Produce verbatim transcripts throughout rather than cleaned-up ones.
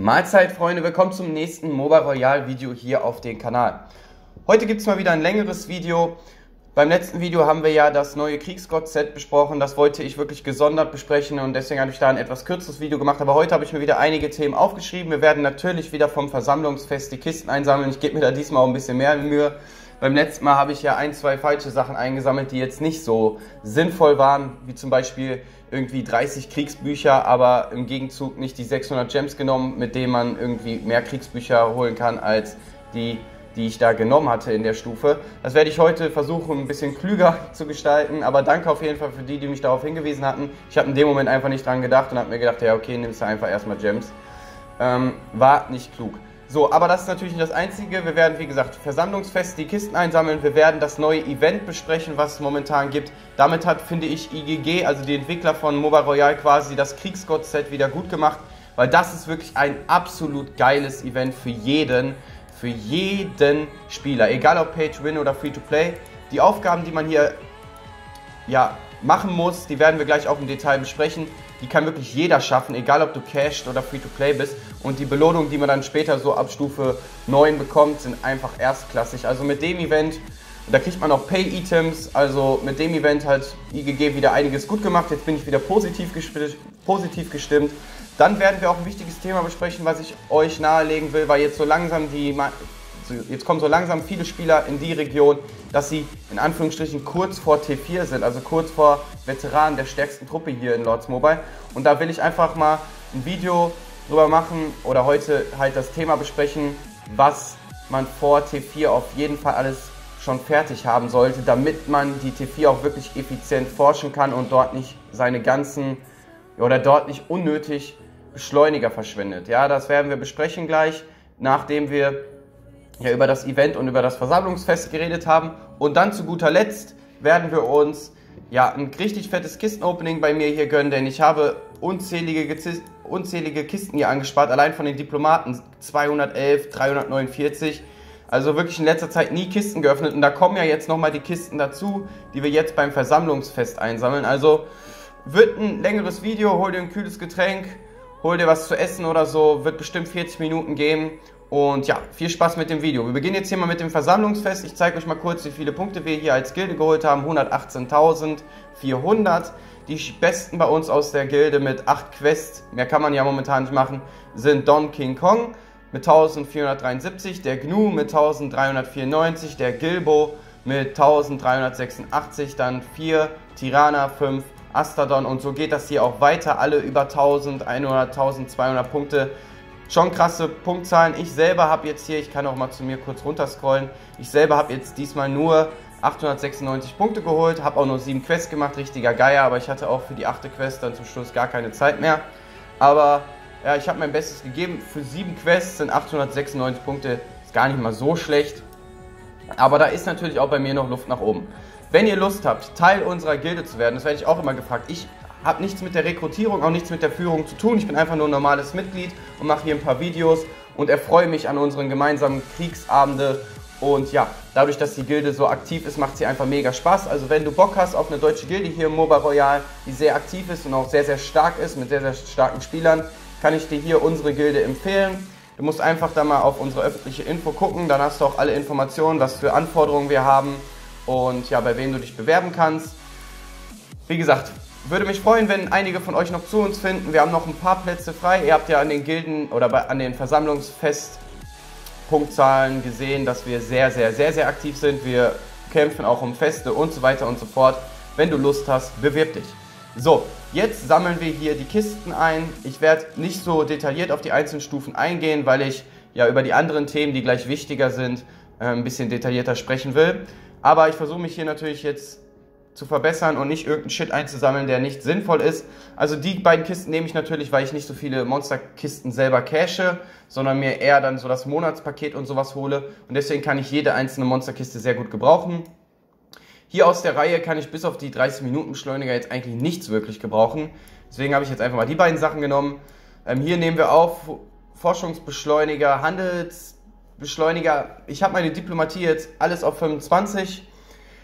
Mahlzeit, Freunde, willkommen zum nächsten Mobile Royale Video hier auf dem Kanal. Heute gibt es mal wieder ein längeres Video. Beim letzten Video haben wir ja das neue Kriegsgott-Set besprochen. Das wollte ich wirklich gesondert besprechen und deswegen habe ich da ein etwas kürzeres Video gemacht. Aber heute habe ich mir wieder einige Themen aufgeschrieben. Wir werden natürlich wieder vom Versammlungsfest die Kisten einsammeln. Ich gebe mir da diesmal auch ein bisschen mehr Mühe. Beim letzten Mal habe ich ja ein, zwei falsche Sachen eingesammelt, die jetzt nicht so sinnvoll waren, wie zum Beispiel irgendwie dreißig Kriegsbücher, aber im Gegenzug nicht die sechshundert Gems genommen, mit denen man irgendwie mehr Kriegsbücher holen kann als die, die ich da genommen hatte in der Stufe. Das werde ich heute versuchen, ein bisschen klüger zu gestalten, aber danke auf jeden Fall für die, die mich darauf hingewiesen hatten. Ich habe in dem Moment einfach nicht dran gedacht und habe mir gedacht, ja okay, nimmst du einfach erstmal Gems. Ähm, war nicht klug. So, aber das ist natürlich nicht das Einzige. Wir werden, wie gesagt, Versammlungsfest die Kisten einsammeln. Wir werden das neue Event besprechen, was es momentan gibt. Damit hat, finde ich, I G G, also die Entwickler von Mobile Royale, quasi das Kriegsgott-Set wieder gut gemacht. Weil das ist wirklich ein absolut geiles Event für jeden, für jeden Spieler. Egal ob Pay-to-Win oder Free-to-Play. Die Aufgaben, die man hier ja, machen muss, die werden wir gleich auch im Detail besprechen. Die kann wirklich jeder schaffen, egal ob du cached oder Free-to-Play bist. Und die Belohnungen, die man dann später so ab Stufe neun bekommt, sind einfach erstklassig. Also mit dem Event, da kriegt man auch Pay-Items, also mit dem Event hat I G G wieder einiges gut gemacht. Jetzt bin ich wieder positiv gestimmt. Positiv gestimmt. Dann werden wir auch ein wichtiges Thema besprechen, was ich euch nahelegen will, weil jetzt so langsam die... Jetzt kommen so langsam viele Spieler in die Region, dass sie in Anführungsstrichen kurz vor T vier sind, also kurz vor Veteranen der stärksten Truppe hier in Lords Mobile. Und da will ich einfach mal ein Video drüber machen oder heute halt das Thema besprechen, was man vor T vier auf jeden Fall alles schon fertig haben sollte, damit man die T vier auch wirklich effizient forschen kann und dort nicht seine ganzen oder dort nicht unnötig Beschleuniger verschwendet. Ja, das werden wir besprechen gleich, nachdem wir ja über das Event und über das Versammlungsfest geredet haben. Und dann zu guter Letzt werden wir uns ja ein richtig fettes Kisten-Opening bei mir hier gönnen, denn ich habe unzählige, unzählige Kisten hier angespart, allein von den Diplomaten zweihundertelf, dreihundertneunundvierzig. Also wirklich in letzter Zeit nie Kisten geöffnet und da kommen ja jetzt nochmal die Kisten dazu, die wir jetzt beim Versammlungsfest einsammeln. Also wird ein längeres Video, hol dir ein kühles Getränk, hol dir was zu essen oder so, wird bestimmt vierzig Minuten geben. Und ja, viel Spaß mit dem Video. Wir beginnen jetzt hier mal mit dem Versammlungsfest. Ich zeige euch mal kurz, wie viele Punkte wir hier als Gilde geholt haben. hundertachtzehntausendvierhundert. Die besten bei uns aus der Gilde mit acht Quests, mehr kann man ja momentan nicht machen, sind Don King Kong mit eintausendvierhundertdreiundsiebzig, der Gnu mit eintausenddreihundertvierundneunzig, der Gilbo mit eintausenddreihundertsechsundachtzig, dann vier Tirana, fünf Astadon und so geht das hier auch weiter. Alle über eintausendeinhundert, eintausendzweihundert Punkte. Schon krasse Punktzahlen. Ich selber habe jetzt hier, ich kann auch mal zu mir kurz runterscrollen, ich selber habe jetzt diesmal nur achthundertsechsundneunzig Punkte geholt, habe auch nur sieben Quests gemacht, richtiger Geier, aber ich hatte auch für die achte Quest dann zum Schluss gar keine Zeit mehr. Aber ja, ich habe mein Bestes gegeben. Für sieben Quests sind achthundertsechsundneunzig Punkte, ist gar nicht mal so schlecht. Aber da ist natürlich auch bei mir noch Luft nach oben. Wenn ihr Lust habt, Teil unserer Gilde zu werden, das werde ich auch immer gefragt. Ich habe nichts mit der Rekrutierung, auch nichts mit der Führung zu tun. Ich bin einfach nur ein normales Mitglied und mache hier ein paar Videos und erfreue mich an unseren gemeinsamen Kriegsabende. Und ja, dadurch, dass die Gilde so aktiv ist, macht sie einfach mega Spaß. Also wenn du Bock hast auf eine deutsche Gilde hier im Mobile Royale, die sehr aktiv ist und auch sehr, sehr stark ist, mit sehr, sehr starken Spielern, kann ich dir hier unsere Gilde empfehlen. Du musst einfach da mal auf unsere öffentliche Info gucken, dann hast du auch alle Informationen, was für Anforderungen wir haben und ja, bei wem du dich bewerben kannst. Wie gesagt, würde mich freuen, wenn einige von euch noch zu uns finden. Wir haben noch ein paar Plätze frei. Ihr habt ja an den Gilden oder bei, an den Versammlungsfest-Punktzahlen gesehen, dass wir sehr, sehr, sehr, sehr aktiv sind. Wir kämpfen auch um Feste und so weiter und so fort. Wenn du Lust hast, bewirb dich. So, jetzt sammeln wir hier die Kisten ein. Ich werde nicht so detailliert auf die einzelnen Stufen eingehen, weil ich ja über die anderen Themen, die gleich wichtiger sind, ein bisschen detaillierter sprechen will. Aber ich versuche mich hier natürlich jetzt zu verbessern und nicht irgendeinen Shit einzusammeln, der nicht sinnvoll ist. Also die beiden Kisten nehme ich natürlich, weil ich nicht so viele Monsterkisten selber cache, sondern mir eher dann so das Monatspaket und sowas hole. Und deswegen kann ich jede einzelne Monsterkiste sehr gut gebrauchen. Hier aus der Reihe kann ich bis auf die dreißig Minuten Beschleuniger jetzt eigentlich nichts wirklich gebrauchen. Deswegen habe ich jetzt einfach mal die beiden Sachen genommen. Ähm, hier nehmen wir auf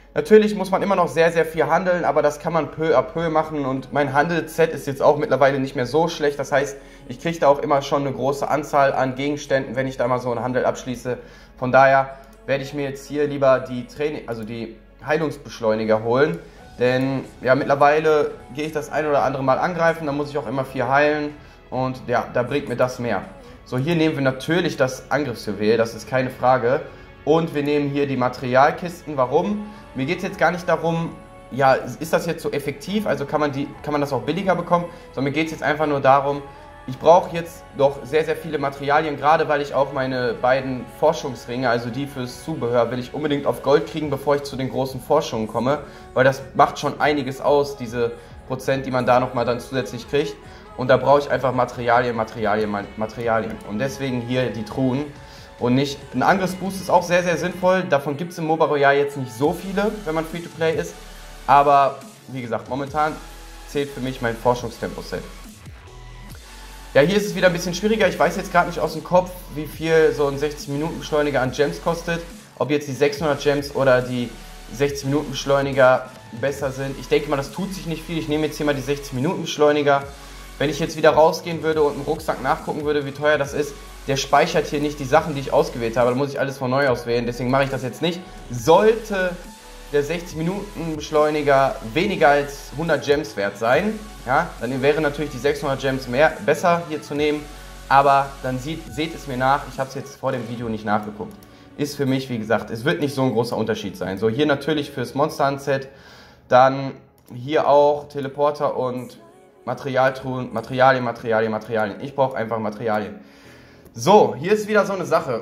Natürlich muss man immer noch sehr, sehr viel handeln, aber das kann man peu à peu machen und mein Handelsset ist jetzt auch mittlerweile nicht mehr so schlecht. Das heißt, ich kriege da auch immer schon eine große Anzahl an Gegenständen, wenn ich da mal so einen Handel abschließe. Von daher werde ich mir jetzt hier lieber die Training, also die Heilungsbeschleuniger holen, denn ja, mittlerweile gehe ich das ein oder andere Mal angreifen, da muss ich auch immer viel heilen und ja, da bringt mir das mehr. So, hier nehmen wir natürlich das Angriffsjuwel, das ist keine Frage. Und wir nehmen hier die Materialkisten. Warum? Mir geht es jetzt gar nicht darum, ja, ist das jetzt so effektiv, also kann man, die, kann man das auch billiger bekommen, sondern mir geht es jetzt einfach nur darum, ich brauche jetzt doch sehr, sehr viele Materialien, gerade weil ich auch meine beiden Forschungsringe, also die fürs Zubehör, will ich unbedingt auf Gold kriegen, bevor ich zu den großen Forschungen komme, weil das macht schon einiges aus, diese Prozent, die man da nochmal dann zusätzlich kriegt. Und da brauche ich einfach Materialien, Materialien, Materialien. Und deswegen hier die Truhen. Und nicht, ein Angriffsboost ist auch sehr, sehr sinnvoll. Davon gibt es im MOBA Royale jetzt nicht so viele, wenn man Free-to-Play ist. Aber, wie gesagt, momentan zählt für mich mein Forschungstempo-Set. Ja, hier ist es wieder ein bisschen schwieriger. Ich weiß jetzt gerade nicht aus dem Kopf, wie viel so ein sechzig Minuten Beschleuniger an Gems kostet. Ob jetzt die sechshundert Gems oder die sechzig Minuten Beschleuniger besser sind. Ich denke mal, das tut sich nicht viel. Ich nehme jetzt hier mal die sechzig Minuten Beschleuniger. Wenn ich jetzt wieder rausgehen würde und im Rucksack nachgucken würde, wie teuer das ist, der speichert hier nicht die Sachen, die ich ausgewählt habe. Da muss ich alles von neu auswählen, deswegen mache ich das jetzt nicht. Sollte der sechzig Minuten Beschleuniger weniger als hundert Gems wert sein, ja, dann wäre natürlich die sechshundert Gems mehr, besser hier zu nehmen. Aber dann sieht, seht es mir nach, ich habe es jetzt vor dem Video nicht nachgeguckt. Ist für mich, wie gesagt, es wird nicht so ein großer Unterschied sein. So, hier natürlich fürs Monster Hunt Set, dann hier auch Teleporter und Materialtruhen, Materialien, Materialien, Materialien. Ich brauche einfach Materialien. So, hier ist wieder so eine Sache.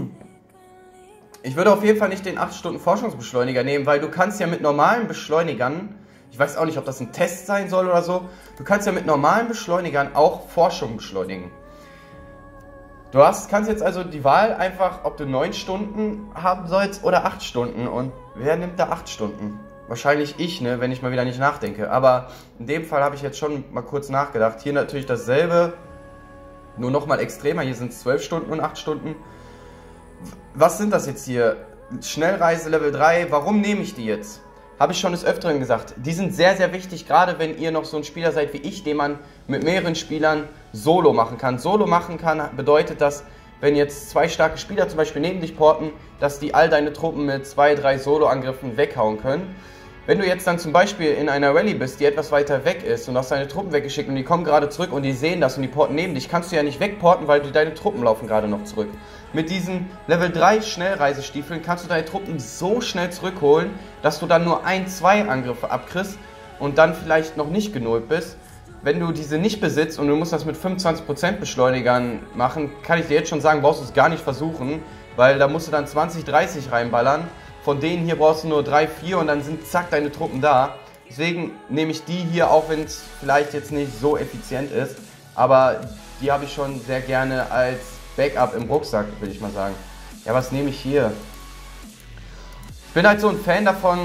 Ich würde auf jeden Fall nicht den acht Stunden Forschungsbeschleuniger nehmen, weil du kannst ja mit normalen Beschleunigern, ich weiß auch nicht, ob das ein Test sein soll oder so, du kannst ja mit normalen Beschleunigern auch Forschung beschleunigen. Du hast, kannst jetzt also die Wahl einfach, ob du neun Stunden haben sollst oder acht Stunden. Und wer nimmt da acht Stunden? Wahrscheinlich ich, ne, wenn ich mal wieder nicht nachdenke. Aber in dem Fall habe ich jetzt schon mal kurz nachgedacht. Hier natürlich dasselbe, nur nochmal extremer. Hier sind es zwölf Stunden und acht Stunden. Was sind das jetzt hier? Schnellreise Level drei, warum nehme ich die jetzt? Habe ich schon des Öfteren gesagt. Die sind sehr, sehr wichtig, gerade wenn ihr noch so ein Spieler seid wie ich, den man mit mehreren Spielern Solo machen kann. Solo machen kann bedeutet, dass wenn jetzt zwei starke Spieler zum Beispiel neben dich porten, dass die all deine Truppen mit zwei, drei Solo-Angriffen weghauen können. Wenn du jetzt dann zum Beispiel in einer Rallye bist, die etwas weiter weg ist und hast deine Truppen weggeschickt und die kommen gerade zurück und die sehen das und die porten neben dich, kannst du ja nicht wegporten, weil du, deine Truppen laufen gerade noch zurück. Mit diesen Level drei Schnellreisestiefeln kannst du deine Truppen so schnell zurückholen, dass du dann nur ein, zwei Angriffe abkriegst und dann vielleicht noch nicht genullt bist. Wenn du diese nicht besitzt und du musst das mit fünfundzwanzig Prozent Beschleunigern machen, kann ich dir jetzt schon sagen, brauchst du es gar nicht versuchen, weil da musst du dann zwanzig, dreißig reinballern. Von denen hier brauchst du nur drei, vier und dann sind zack deine Truppen da. Deswegen nehme ich die hier, auch wenn es vielleicht jetzt nicht so effizient ist. Aber die habe ich schon sehr gerne als Backup im Rucksack, will ich mal sagen. Ja, was nehme ich hier? Ich bin halt so ein Fan davon,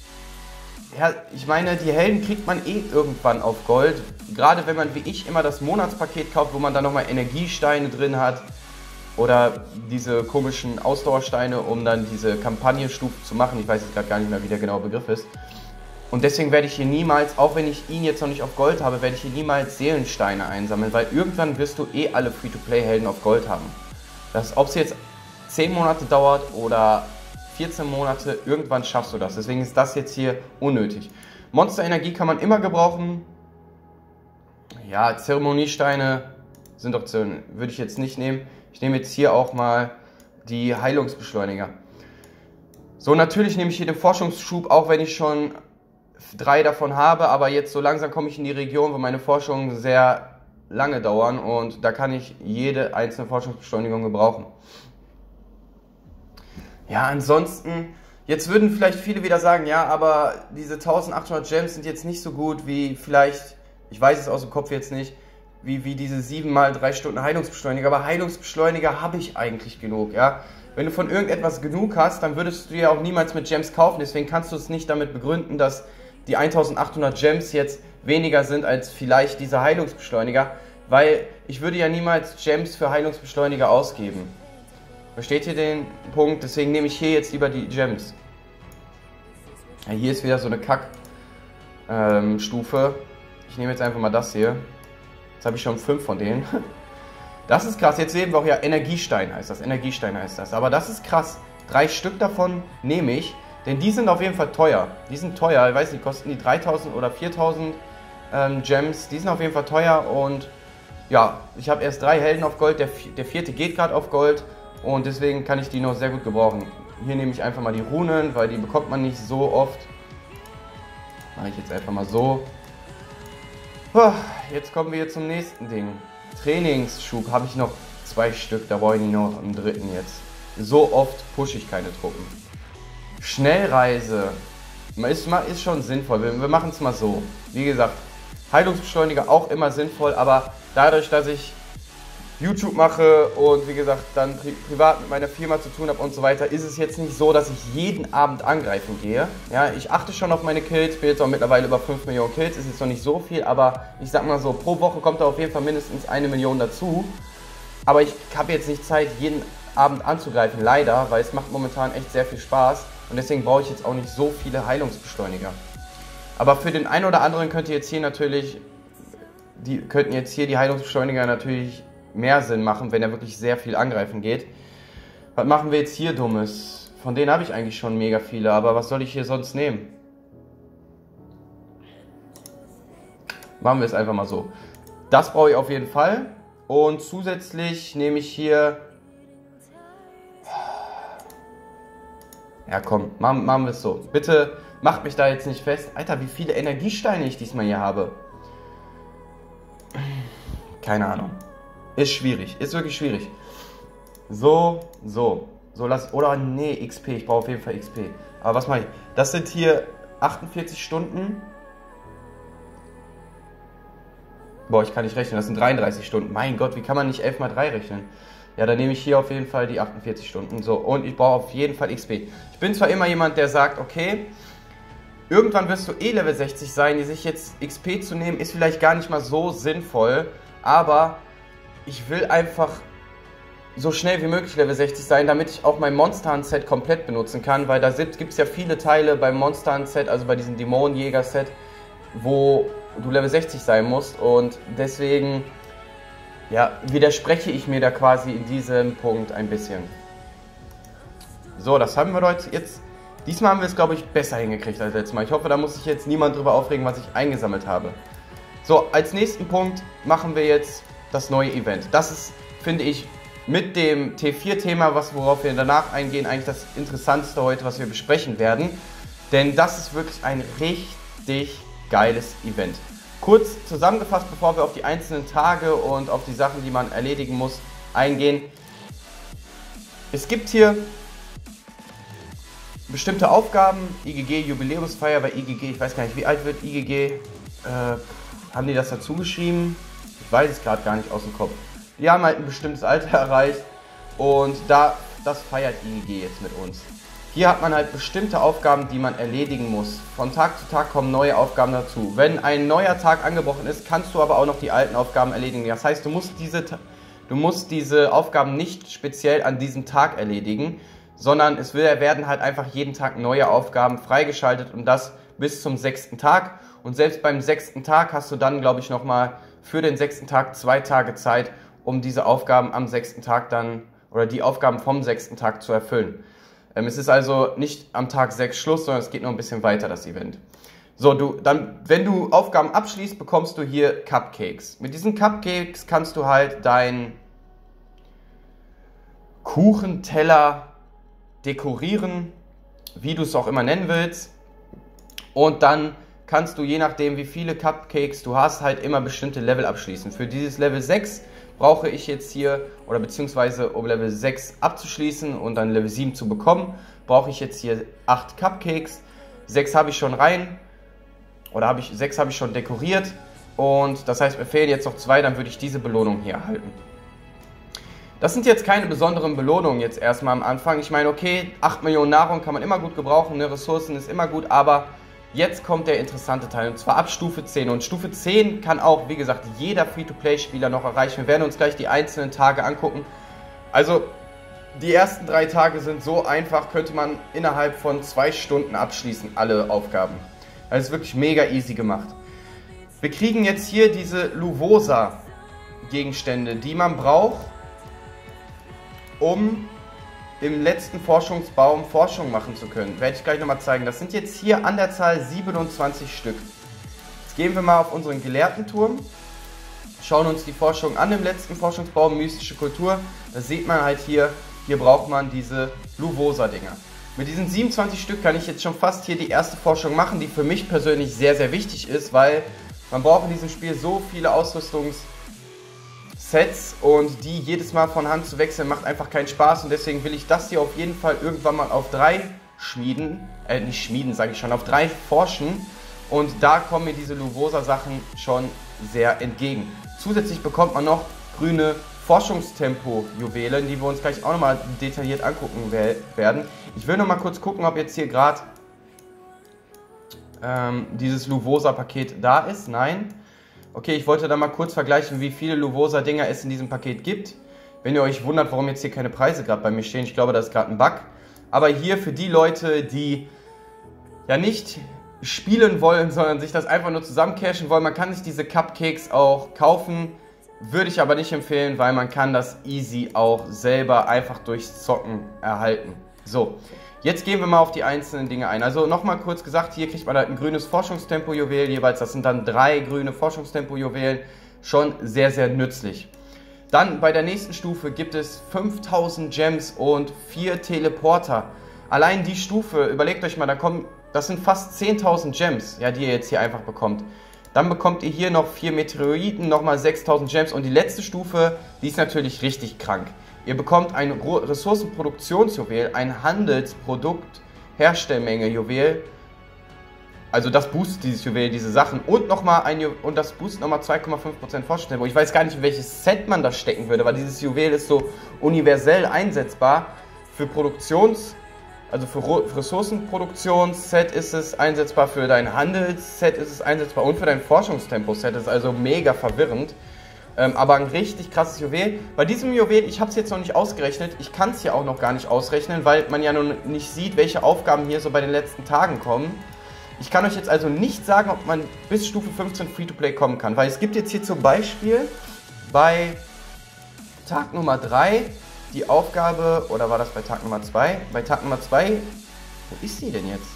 ja, ich meine, die Helden kriegt man eh irgendwann auf Gold. Gerade wenn man wie ich immer das Monatspaket kauft, wo man dann nochmal Energiesteine drin hat. Oder diese komischen Ausdauersteine, um dann diese Kampagnenstufe zu machen. Ich weiß jetzt gerade gar nicht mehr, wie der genaue Begriff ist. Und deswegen werde ich hier niemals, auch wenn ich ihn jetzt noch nicht auf Gold habe, werde ich hier niemals Seelensteine einsammeln. Weil irgendwann wirst du eh alle Free-to-Play-Helden auf Gold haben. Ob es jetzt zehn Monate dauert oder vierzehn Monate, irgendwann schaffst du das. Deswegen ist das jetzt hier unnötig. Monster-Energie kann man immer gebrauchen. Ja, Zeremoniesteine sind doch, würde ich jetzt nicht nehmen. Ich nehme jetzt hier auch mal die Heilungsbeschleuniger. So, natürlich nehme ich hier den Forschungsschub, auch wenn ich schon drei davon habe, aber jetzt so langsam komme ich in die Region, wo meine Forschungen sehr lange dauern und da kann ich jede einzelne Forschungsbeschleunigung gebrauchen. Ja, ansonsten, jetzt würden vielleicht viele wieder sagen, ja, aber diese eintausendachthundert Gems sind jetzt nicht so gut wie vielleicht, ich weiß es aus dem Kopf jetzt nicht, wie, wie diese sieben mal drei Stunden Heilungsbeschleuniger, aber Heilungsbeschleuniger habe ich eigentlich genug, ja. Wenn du von irgendetwas genug hast, dann würdest du ja auch niemals mit Gems kaufen, deswegen kannst du es nicht damit begründen, dass die eintausendachthundert Gems jetzt weniger sind als vielleicht diese Heilungsbeschleuniger, weil ich würde ja niemals Gems für Heilungsbeschleuniger ausgeben. Versteht ihr den Punkt? Deswegen nehme ich hier jetzt lieber die Gems. Ja, hier ist wieder so eine Kack-Stufe. Ähm, ich nehme jetzt einfach mal das hier. Jetzt habe ich schon fünf von denen. Das ist krass. Jetzt sehen wir auch, ja, Energiestein heißt das. Energiestein heißt das. Aber das ist krass. Drei Stück davon nehme ich. Denn die sind auf jeden Fall teuer. Die sind teuer. Ich weiß nicht, kosten die dreitausend oder viertausend ähm, Gems. Die sind auf jeden Fall teuer. Und ja, ich habe erst drei Helden auf Gold. Der, der vierte geht gerade auf Gold. Und deswegen kann ich die noch sehr gut gebrauchen. Hier nehme ich einfach mal die Runen, weil die bekommt man nicht so oft. Mache ich jetzt einfach mal so. Jetzt kommen wir zum nächsten Ding. Trainingsschub habe ich noch zwei Stück. Da brauche ich nicht noch einen dritten jetzt. So oft pushe ich keine Truppen. Schnellreise ist, ist schon sinnvoll. Wir, wir machen es mal so. Wie gesagt, Heilungsbeschleuniger auch immer sinnvoll, aber dadurch, dass ich YouTube mache und wie gesagt dann pri privat mit meiner Firma zu tun habe und so weiter, ist es jetzt nicht so, dass ich jeden Abend angreifen gehe. Ja, ich achte schon auf meine Kills, bin jetzt auch mittlerweile über fünf Millionen Kills, ist jetzt noch nicht so viel, aber ich sag mal so, pro Woche kommt da auf jeden Fall mindestens eine Million dazu. Aber ich habe jetzt nicht Zeit, jeden Abend anzugreifen, leider, weil es macht momentan echt sehr viel Spaß und deswegen brauche ich jetzt auch nicht so viele Heilungsbeschleuniger. Aber für den einen oder anderen könnte jetzt hier natürlich, die könnten jetzt hier die Heilungsbeschleuniger natürlich mehr Sinn machen, wenn er wirklich sehr viel angreifen geht. Was machen wir jetzt hier Dummes? Von denen habe ich eigentlich schon mega viele, aber was soll ich hier sonst nehmen? Machen wir es einfach mal so. Das brauche ich auf jeden Fall. Und zusätzlich nehme ich hier... Ja komm, machen, machen wir es so. Bitte macht mich da jetzt nicht fest. Alter, wie viele Energiesteine ich diesmal hier habe. Keine Ahnung. Ist schwierig, ist wirklich schwierig. So, so, so lass, oder nee, X P, ich brauche auf jeden Fall X P. Aber was mache ich? Das sind hier achtundvierzig Stunden. Boah, ich kann nicht rechnen, das sind dreiunddreißig Stunden. Mein Gott, wie kann man nicht elf mal drei rechnen? Ja, dann nehme ich hier auf jeden Fall die achtundvierzig Stunden. So, und ich brauche auf jeden Fall X P. Ich bin zwar immer jemand, der sagt, okay, irgendwann wirst du eh Level sechzig sein, die sich jetzt X P zu nehmen, ist vielleicht gar nicht mal so sinnvoll, aber ich will einfach so schnell wie möglich Level sechzig sein, damit ich auch mein Monster Hunt Set komplett benutzen kann, weil da gibt es ja viele Teile beim Monster Hunt Set, also bei diesem Dämonenjäger Set, wo du Level sechzig sein musst und deswegen ja, widerspreche ich mir da quasi in diesem Punkt ein bisschen. So, das haben wir heute jetzt. Diesmal haben wir es, glaube ich, besser hingekriegt als letztes Mal. Ich hoffe, da muss sich jetzt niemand drüber aufregen, was ich eingesammelt habe. So, als nächsten Punkt machen wir jetzt das neue Event. Das ist, finde ich, mit dem T vier Thema, was, worauf wir danach eingehen, eigentlich das Interessanteste heute, was wir besprechen werden. Denn das ist wirklich ein richtig geiles Event. Kurz zusammengefasst, bevor wir auf die einzelnen Tage und auf die Sachen, die man erledigen muss, eingehen. Es gibt hier bestimmte Aufgaben, I G G Jubiläumsfeier bei I G G, ich weiß gar nicht, wie alt wird I G G, äh, haben die das dazu geschrieben? Ich weiß es gerade gar nicht aus dem Kopf. Die haben halt ein bestimmtes Alter erreicht und da, das feiert I G G jetzt mit uns. Hier hat man halt bestimmte Aufgaben, die man erledigen muss. Von Tag zu Tag kommen neue Aufgaben dazu. Wenn ein neuer Tag angebrochen ist, kannst du aber auch noch die alten Aufgaben erledigen. Das heißt, du musst diese, du musst diese Aufgaben nicht speziell an diesem Tag erledigen, sondern es werden halt einfach jeden Tag neue Aufgaben freigeschaltet und das bis zum sechsten Tag. Und selbst beim sechsten Tag hast du dann, glaube ich, nochmal für den sechsten Tag zwei Tage Zeit, um diese Aufgaben am sechsten Tag dann, oder die Aufgaben vom sechsten Tag zu erfüllen. Ähm, es ist also nicht am Tag sechs Schluss, sondern es geht noch ein bisschen weiter, das Event. So, du, dann, wenn du Aufgaben abschließt, bekommst du hier Cupcakes. Mit diesen Cupcakes kannst du halt dein Kuchenteller dekorieren, wie du es auch immer nennen willst. Und dann kannst du, je nachdem wie viele Cupcakes du hast, halt immer bestimmte Level abschließen. Für dieses Level sechs brauche ich jetzt hier, oder beziehungsweise um Level sechs abzuschließen und dann Level sieben zu bekommen, brauche ich jetzt hier acht Cupcakes. sechs habe ich schon rein, oder habe ich, sechs habe ich schon dekoriert. Und das heißt, mir fehlen jetzt noch zwei, dann würde ich diese Belohnung hier erhalten. Das sind jetzt keine besonderen Belohnungen jetzt erstmal am Anfang. Ich meine, okay, acht Millionen Nahrung kann man immer gut gebrauchen, ne? Ressourcen ist immer gut, aber jetzt kommt der interessante Teil, und zwar ab Stufe zehn. Und Stufe zehn kann auch, wie gesagt, jeder Free-to-Play-Spieler noch erreichen. Wir werden uns gleich die einzelnen Tage angucken. Also, Die ersten drei Tage sind so einfach, könnte man innerhalb von zwei Stunden abschließen, alle Aufgaben. Das ist wirklich mega easy gemacht. Wir kriegen jetzt hier diese Luvosa-Gegenstände, die man braucht, um im letzten Forschungsbaum Forschung machen zu können. Werde ich gleich nochmal zeigen. Das sind jetzt hier an der Zahl siebenundzwanzig Stück. Jetzt gehen wir mal auf unseren Gelehrtenturm, schauen uns die Forschung an im letzten Forschungsbaum, mystische Kultur. Da sieht man halt hier, hier braucht man diese Luvosa-Dinger. Mit diesen siebenundzwanzig Stück kann ich jetzt schon fast hier die erste Forschung machen, die für mich persönlich sehr, sehr wichtig ist, weil man braucht in diesem Spiel so viele Ausrüstungssets und die jedes Mal von Hand zu wechseln macht einfach keinen Spaß und deswegen will ich das hier auf jeden Fall irgendwann mal auf drei schmieden, äh nicht schmieden sage ich schon, auf drei forschen und da kommen mir diese Luvosa-Sachen schon sehr entgegen. Zusätzlich bekommt man noch grüne Forschungstempo-Juwelen, die wir uns gleich auch nochmal detailliert angucken werden. Ich will nochmal kurz gucken, ob jetzt hier gerade ähm, dieses Luvosa-Paket da ist. Nein. Okay, ich wollte da mal kurz vergleichen, wie viele Luvosa-Dinger es in diesem Paket gibt. Wenn ihr euch wundert, warum jetzt hier keine Preise gerade bei mir stehen, ich glaube, das ist gerade ein Bug. Aber hier für die Leute, die ja nicht spielen wollen, sondern sich das einfach nur zusammencashen wollen, man kann sich diese Cupcakes auch kaufen. Würde ich aber nicht empfehlen, weil man kann das easy auch selber einfach durchs Zocken erhalten. So, jetzt gehen wir mal auf die einzelnen Dinge ein. Also nochmal kurz gesagt, hier kriegt man halt ein grünes Forschungstempo-Juwel jeweils. Das sind dann drei grüne Forschungstempo-Juwelen. Schon sehr, sehr nützlich. Dann bei der nächsten Stufe gibt es fünftausend Gems und vier Teleporter. Allein die Stufe, überlegt euch mal, da kommen, das sind fast zehntausend Gems, ja, die ihr jetzt hier einfach bekommt. Dann bekommt ihr hier noch vier Meteoriten, nochmal sechstausend Gems und die letzte Stufe, die ist natürlich richtig krank. Ihr bekommt ein Ressourcenproduktionsjuwel, ein Handelsprodukt-Herstellmenge-Juwel, also das boostet dieses Juwel, diese Sachen und nochmal ein Ju und das boostet nochmal zwei Komma fünf Prozent Forschungstempo. Ich weiß gar nicht, in welches Set man das stecken würde, weil dieses Juwel ist so universell einsetzbar für Produktions- Also für Ressourcenproduktionsset ist es einsetzbar, für dein Handelsset ist es einsetzbar und für dein Forschungstempo-Set. Das ist also mega verwirrend. Ähm, aber ein richtig krasses Juwel. Bei diesem Juwel, ich habe es jetzt noch nicht ausgerechnet, ich kann es hier auch noch gar nicht ausrechnen, weil man ja noch nicht sieht, welche Aufgaben hier so bei den letzten Tagen kommen. Ich kann euch jetzt also nicht sagen, ob man bis Stufe fünfzehn Free-to-Play kommen kann, weil es gibt jetzt hier zum Beispiel bei Tag Nummer drei die Aufgabe, oder war das bei Tag Nummer zwei? Bei Tag Nummer zwei, wo ist sie denn jetzt?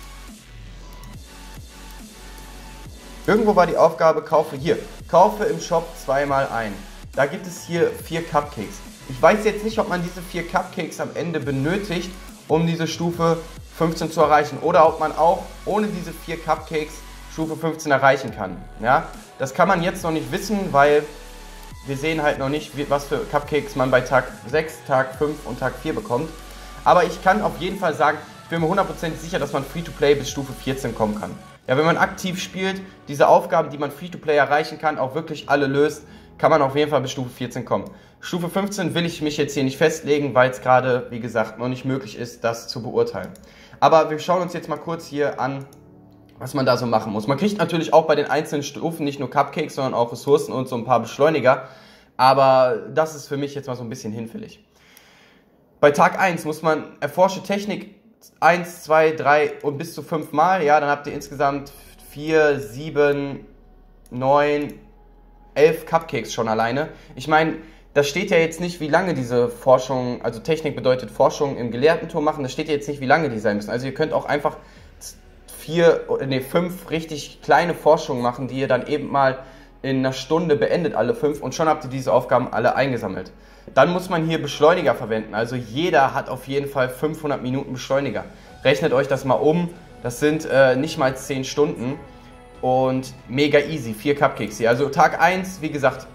Irgendwo war die Aufgabe, kaufe hier, kaufe im Shop zweimal ein. Da gibt es hier vier Cupcakes. Ich weiß jetzt nicht, ob man diese vier Cupcakes am Ende benötigt, um diese Stufe fünfzehn zu erreichen. Oder ob man auch ohne diese vier Cupcakes Stufe fünfzehn erreichen kann. Ja? Das kann man jetzt noch nicht wissen, weil wir sehen halt noch nicht, was für Cupcakes man bei Tag sechs, Tag fünf und Tag vier bekommt. Aber ich kann auf jeden Fall sagen, ich bin mir hundertprozentig sicher, dass man Free-to-Play bis Stufe vierzehn kommen kann. Ja, wenn man aktiv spielt, diese Aufgaben, die man Free-to-Play erreichen kann, auch wirklich alle löst, kann man auf jeden Fall bis Stufe vierzehn kommen. Stufe fünfzehn will ich mich jetzt hier nicht festlegen, weil es gerade, wie gesagt, noch nicht möglich ist, das zu beurteilen. Aber wir schauen uns jetzt mal kurz hier an, was man da so machen muss. Man kriegt natürlich auch bei den einzelnen Stufen nicht nur Cupcakes, sondern auch Ressourcen und so ein paar Beschleuniger. Aber das ist für mich jetzt mal so ein bisschen hinfällig. Bei Tag eins muss man erforsche Technik eins, zwei, drei und bis zu fünf Mal. Ja, dann habt ihr insgesamt vier, sieben, neun, elf Cupcakes schon alleine. Ich meine, da steht ja jetzt nicht, wie lange diese Forschung, also Technik bedeutet Forschung im Gelehrtenturm machen, da steht ja jetzt nicht, wie lange die sein müssen. Also ihr könnt auch einfach vier, nee, fünf richtig kleine Forschungen machen, die ihr dann eben mal in einer Stunde beendet, alle fünf, und schon habt ihr diese Aufgaben alle eingesammelt. Dann muss man hier Beschleuniger verwenden, also jeder hat auf jeden Fall fünfhundert Minuten Beschleuniger. Rechnet euch das mal um, das sind äh, nicht mal zehn Stunden und mega easy, vier Cupcakes hier. Also Tag eins, wie gesagt,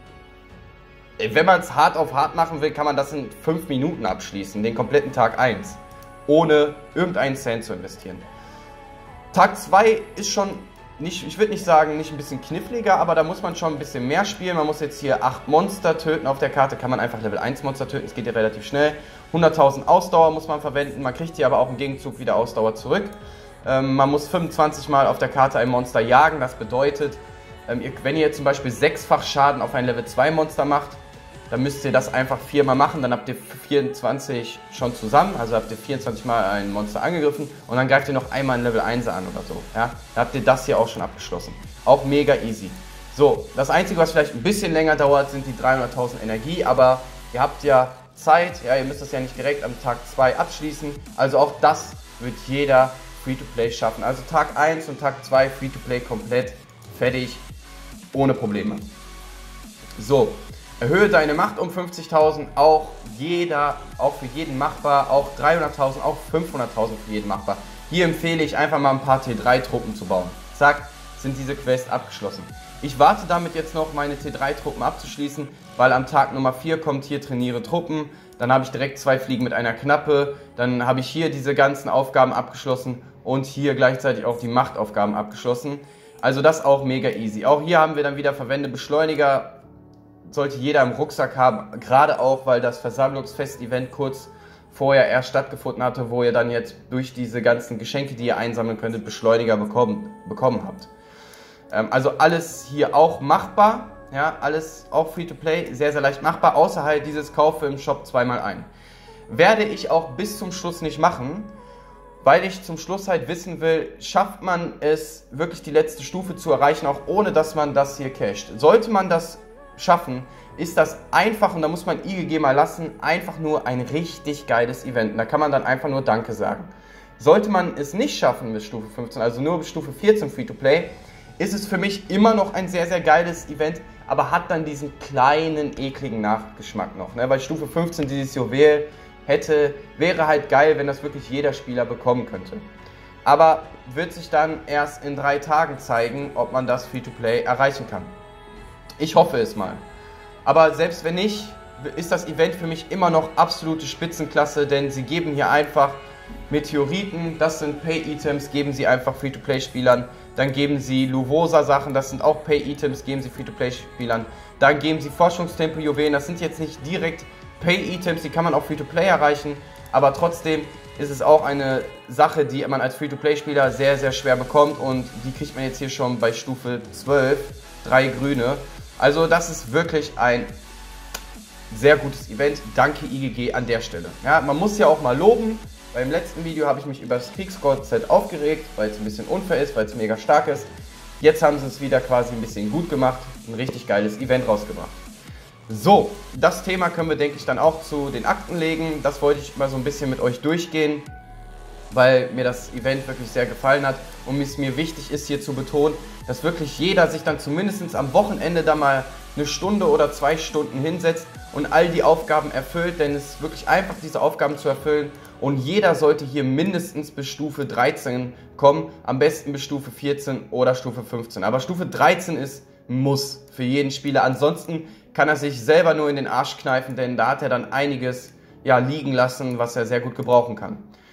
wenn man es hart auf hart machen will, kann man das in fünf Minuten abschließen, den kompletten Tag eins, ohne irgendeinen Cent zu investieren. Tag zwei ist schon nicht, ich würde nicht sagen, nicht ein bisschen kniffliger, aber da muss man schon ein bisschen mehr spielen. Man muss jetzt hier acht Monster töten auf der Karte, kann man einfach Level eins Monster töten, es geht ja relativ schnell. hunderttausend Ausdauer muss man verwenden, man kriegt hier aber auch im Gegenzug wieder Ausdauer zurück. Ähm, man muss fünfundzwanzig Mal auf der Karte ein Monster jagen, das bedeutet, ähm, ihr, wenn ihr zum Beispiel sechsfach Schaden auf ein Level zwei Monster macht, dann müsst ihr das einfach viermal machen, dann habt ihr vierundzwanzig schon zusammen, also habt ihr vierundzwanzig Mal ein Monster angegriffen und dann greift ihr noch einmal ein Level eins an oder so. Ja? Dann habt ihr das hier auch schon abgeschlossen. Auch mega easy. So, das Einzige, was vielleicht ein bisschen länger dauert, sind die dreihunderttausend Energie, aber ihr habt ja Zeit, ja, ihr müsst das ja nicht direkt am Tag zwei abschließen, also auch das wird jeder Free-to-Play schaffen. Also Tag eins und Tag zwei Free-to-Play komplett fertig, ohne Probleme. So, erhöhe deine Macht um fünfzigtausend, auch jeder, auch für jeden machbar, auch dreihunderttausend, auch fünfhunderttausend für jeden machbar. Hier empfehle ich einfach mal ein paar T drei Truppen zu bauen. Zack, sind diese Quests abgeschlossen. Ich warte damit jetzt noch, meine T drei Truppen abzuschließen, weil am Tag Nummer vier kommt hier trainiere Truppen. Dann habe ich direkt zwei Fliegen mit einer Knappe. Dann habe ich hier diese ganzen Aufgaben abgeschlossen und hier gleichzeitig auch die Machtaufgaben abgeschlossen. Also das auch mega easy. Auch hier haben wir dann wieder Verwende Beschleuniger. Sollte jeder im Rucksack haben, gerade auch, weil das Versammlungsfest-Event kurz vorher erst stattgefunden hatte, wo ihr dann jetzt durch diese ganzen Geschenke, die ihr einsammeln könntet, Beschleuniger bekommen, bekommen habt. Ähm, also alles hier auch machbar, ja, alles auch Free-to-Play, sehr, sehr leicht machbar, außer halt dieses Kaufe im Shop zweimal ein. Werde ich auch bis zum Schluss nicht machen, weil ich zum Schluss halt wissen will, schafft man es wirklich die letzte Stufe zu erreichen, auch ohne dass man das hier casht. Sollte man das schaffen, ist das einfach, und da muss man I G G mal lassen, einfach nur ein richtig geiles Event. Und da kann man dann einfach nur Danke sagen. Sollte man es nicht schaffen bis Stufe fünfzehn, also nur bis Stufe vierzehn Free-to-Play, ist es für mich immer noch ein sehr, sehr geiles Event, aber hat dann diesen kleinen, ekligen Nachgeschmack noch. Ne? Weil Stufe fünfzehn dieses Juwel hätte, wäre halt geil, wenn das wirklich jeder Spieler bekommen könnte. Aber wird sich dann erst in drei Tagen zeigen, ob man das Free-to-Play erreichen kann. Ich hoffe es mal. Aber selbst wenn nicht, ist das Event für mich immer noch absolute Spitzenklasse, denn sie geben hier einfach Meteoriten, das sind Pay-Items, geben sie einfach Free-to-Play-Spielern. Dann geben sie Luvosa-Sachen, das sind auch Pay-Items, geben sie Free-to-Play-Spielern. Dann geben sie Forschungstempel-Juwelen, das sind jetzt nicht direkt Pay-Items, die kann man auch Free-to-Play erreichen, aber trotzdem ist es auch eine Sache, die man als Free-to-Play-Spieler sehr, sehr schwer bekommt und die kriegt man jetzt hier schon bei Stufe zwölf, drei grüne. Also das ist wirklich ein sehr gutes Event. Danke I G G an der Stelle. Ja, man muss ja auch mal loben. Beim letzten Video habe ich mich über das Kriegsgott-Set aufgeregt, weil es ein bisschen unfair ist, weil es mega stark ist. Jetzt haben sie es wieder quasi ein bisschen gut gemacht, ein richtig geiles Event rausgebracht. So, das Thema können wir, denke ich, dann auch zu den Akten legen. Das wollte ich mal so ein bisschen mit euch durchgehen, weil mir das Event wirklich sehr gefallen hat und es mir wichtig ist, hier zu betonen, dass wirklich jeder sich dann zumindest am Wochenende da mal eine Stunde oder zwei Stunden hinsetzt und all die Aufgaben erfüllt, denn es ist wirklich einfach, diese Aufgaben zu erfüllen und jeder sollte hier mindestens bis Stufe dreizehn kommen, am besten bis Stufe vierzehn oder Stufe fünfzehn. Aber Stufe dreizehn ist ein Muss für jeden Spieler, ansonsten kann er sich selber nur in den Arsch kneifen, denn da hat er dann einiges ja, liegen lassen, was er sehr gut gebrauchen kann.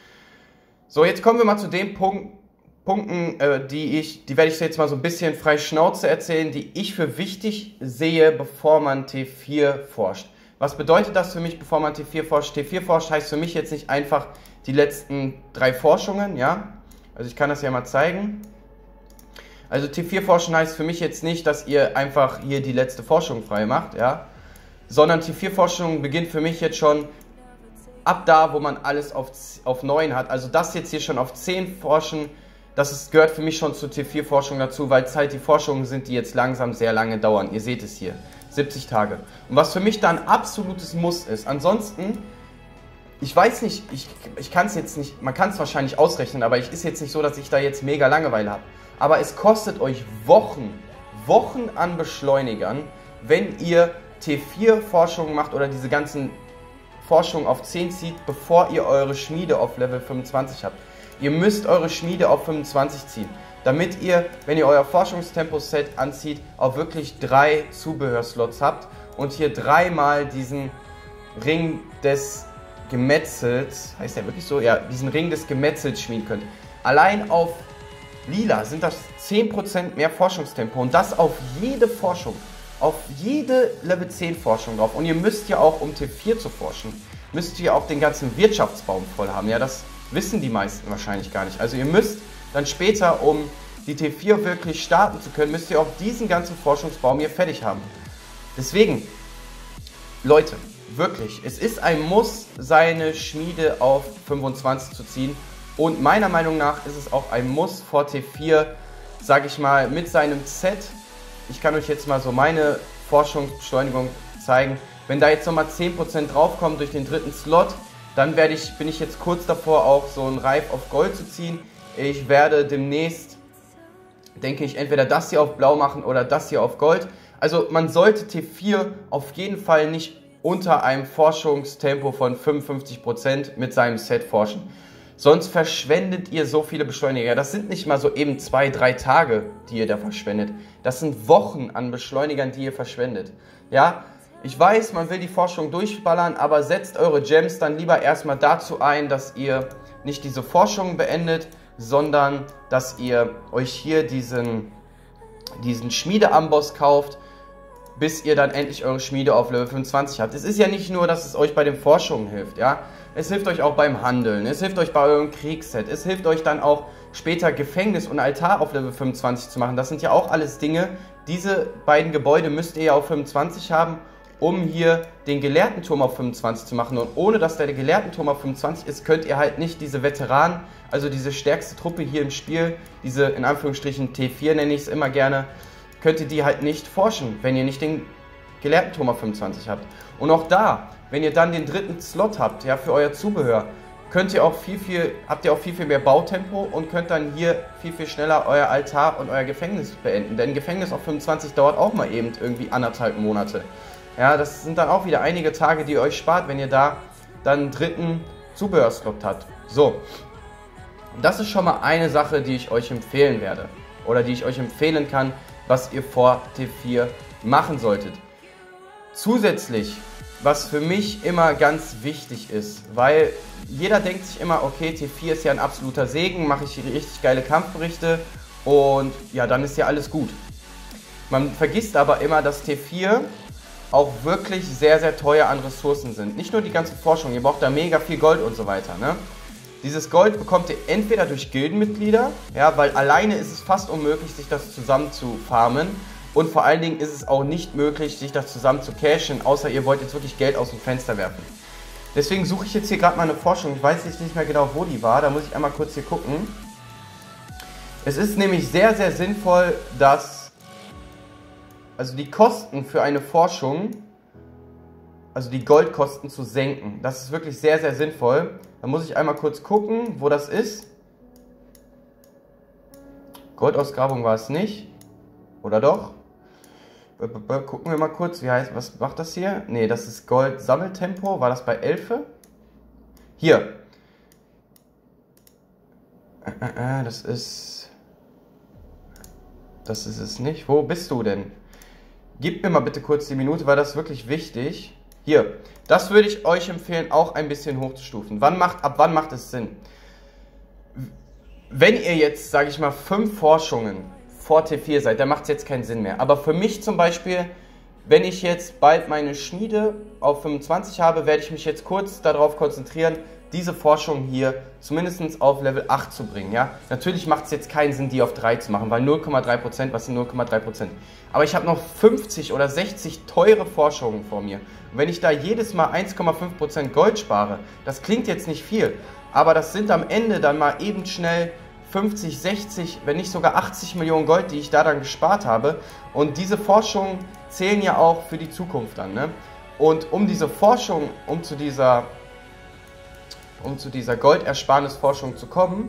So, jetzt kommen wir mal zu den Punkt, Punkten, äh, die ich, die werde ich jetzt mal so ein bisschen frei Schnauze erzählen, die ich für wichtig sehe, bevor man T vier forscht. Was bedeutet das für mich, bevor man T vier forscht? T vier forscht heißt für mich jetzt nicht einfach die letzten drei Forschungen, ja? Also ich kann das ja mal zeigen. Also T vier forschen heißt für mich jetzt nicht, dass ihr einfach hier die letzte Forschung frei macht, ja? Sondern T vier Forschung beginnt für mich jetzt schon ab da, wo man alles auf, auf neun hat. Also das jetzt hier schon auf zehn forschen, das ist, gehört für mich schon zur T vier Forschung dazu, weil es halt die Forschungen sind, die jetzt langsam sehr lange dauern. Ihr seht es hier, siebzig Tage. Und was für mich da ein absolutes Muss ist, ansonsten, ich weiß nicht, ich, ich kann es jetzt nicht, man kann es wahrscheinlich ausrechnen, aber es ist jetzt nicht so, dass ich da jetzt mega Langeweile habe. Aber es kostet euch Wochen, Wochen an Beschleunigern, wenn ihr T vier Forschungen macht oder diese ganzen Forschungen auf zehn zieht, bevor ihr eure Schmiede auf Level fünfundzwanzig habt. Ihr müsst eure Schmiede auf fünfundzwanzig ziehen, damit ihr, wenn ihr euer Forschungstempo-Set anzieht, auch wirklich drei Zubehörslots habt und hier dreimal diesen Ring des Gemetzels, heißt der wirklich so? Ja, diesen Ring des Gemetzels schmieden könnt. Allein auf Lila sind das zehn Prozent mehr Forschungstempo und das auf jede Forschung, auf jede Level zehn Forschung drauf. Und ihr müsst ja auch, um T vier zu forschen, müsst ihr auch den ganzen Wirtschaftsbaum voll haben. Ja, das wissen die meisten wahrscheinlich gar nicht. Also ihr müsst dann später, um die T vier wirklich starten zu können, müsst ihr auch diesen ganzen Forschungsbaum hier fertig haben. Deswegen Leute, wirklich, es ist ein Muss, seine Schmiede auf fünfundzwanzig zu ziehen. Und meiner Meinung nach ist es auch ein Muss vor T vier, sage ich mal, mit seinem Set. Ich kann euch jetzt mal so meine Forschungsbeschleunigung zeigen. Wenn da jetzt nochmal zehn Prozent draufkommen durch den dritten Slot, dann werde ich, bin ich jetzt kurz davor, auch so einen Reif auf Gold zu ziehen. Ich werde demnächst, denke ich, entweder das hier auf Blau machen oder das hier auf Gold. Also man sollte T vier auf jeden Fall nicht unter einem Forschungstempo von fünfundfünfzig Prozent mit seinem Set forschen. Sonst verschwendet ihr so viele Beschleuniger. Das sind nicht mal so eben zwei, drei Tage, die ihr da verschwendet. Das sind Wochen an Beschleunigern, die ihr verschwendet. Ja, ich weiß, man will die Forschung durchballern, aber setzt eure Gems dann lieber erstmal dazu ein, dass ihr nicht diese Forschung beendet, sondern dass ihr euch hier diesen, diesen Schmiedeamboss kauft, bis ihr dann endlich eure Schmiede auf Level fünfundzwanzig habt. Es ist ja nicht nur, dass es euch bei den Forschungen hilft, ja. Es hilft euch auch beim Handeln, es hilft euch bei eurem Kriegsset, es hilft euch dann auch später Gefängnis und Altar auf Level fünfundzwanzig zu machen. Das sind ja auch alles Dinge, diese beiden Gebäude müsst ihr ja auf fünfundzwanzig haben, um hier den Gelehrtenturm auf fünfundzwanzig zu machen. Und ohne dass der Gelehrtenturm auf fünfundzwanzig ist, könnt ihr halt nicht diese Veteranen, also diese stärkste Truppe hier im Spiel, diese in Anführungsstrichen T vier nenne ich es immer gerne, könnt ihr die halt nicht forschen, wenn ihr nicht den Gelehrtenturm auf fünfundzwanzig habt. Und auch da, wenn ihr dann den dritten Slot habt, ja, für euer Zubehör, könnt ihr auch viel, viel, habt ihr auch viel, viel mehr Bautempo und könnt dann hier viel, viel schneller euer Altar und euer Gefängnis beenden. Denn Gefängnis auf fünfundzwanzig dauert auch mal eben irgendwie anderthalb Monate. Ja, das sind dann auch wieder einige Tage, die ihr euch spart, wenn ihr da dann einen dritten Zubehörslot habt. So, das ist schon mal eine Sache, die ich euch empfehlen werde. Oder die ich euch empfehlen kann, was ihr vor T vier machen solltet. Zusätzlich, was für mich immer ganz wichtig ist, weil jeder denkt sich immer, okay, T vier ist ja ein absoluter Segen, mache ich richtig geile Kampfberichte und ja, dann ist ja alles gut. Man vergisst aber immer, dass T vier auch wirklich sehr, sehr teuer an Ressourcen sind. Nicht nur die ganze Forschung, ihr braucht da mega viel Gold und so weiter, ne? Dieses Gold bekommt ihr entweder durch Gildenmitglieder, ja, weil alleine ist es fast unmöglich, sich das zusammen zu farmen. Und vor allen Dingen ist es auch nicht möglich, sich das zusammen zu cashen, außer ihr wollt jetzt wirklich Geld aus dem Fenster werfen. Deswegen suche ich jetzt hier gerade mal eine Forschung. Ich weiß jetzt nicht mehr genau, wo die war. Da muss ich einmal kurz hier gucken. Es ist nämlich sehr, sehr sinnvoll, dass also die Kosten für eine Forschung, also die Goldkosten zu senken. Das ist wirklich sehr, sehr sinnvoll. Da muss ich einmal kurz gucken, wo das ist. Goldausgrabung war es nicht. Oder doch? Gucken wir mal kurz, wie heißt, was macht das hier? Ne, das ist Gold-Sammeltempo. War das bei Elfe? Hier. Äh, äh, das ist... Das ist es nicht. Wo bist du denn? Gib mir mal bitte kurz die Minute, weil das ist wirklich wichtig. Hier, das würde ich euch empfehlen, auch ein bisschen hochzustufen. Wann macht, ab wann macht es Sinn? Wenn ihr jetzt, sage ich mal, fünf Forschungen vor T vier seid, dann macht es jetzt keinen Sinn mehr. Aber für mich zum Beispiel, wenn ich jetzt bald meine Schmiede auf fünfundzwanzig habe, werde ich mich jetzt kurz darauf konzentrieren, diese Forschung hier zumindest auf Level acht zu bringen. Ja? Natürlich macht es jetzt keinen Sinn, die auf drei zu machen, weil null Komma drei Prozent, was sind null Komma drei Prozent? Aber ich habe noch fünfzig oder sechzig teure Forschungen vor mir. Und wenn ich da jedes Mal eins Komma fünf Prozent Gold spare, das klingt jetzt nicht viel, aber das sind am Ende dann mal eben schnell fünfzig, sechzig, wenn nicht sogar achtzig Millionen Gold, die ich da dann gespart habe. Und diese Forschungen zählen ja auch für die Zukunft an. Ne? Und um diese Forschung, um zu dieser, um zu dieser Goldersparnisforschung zu kommen,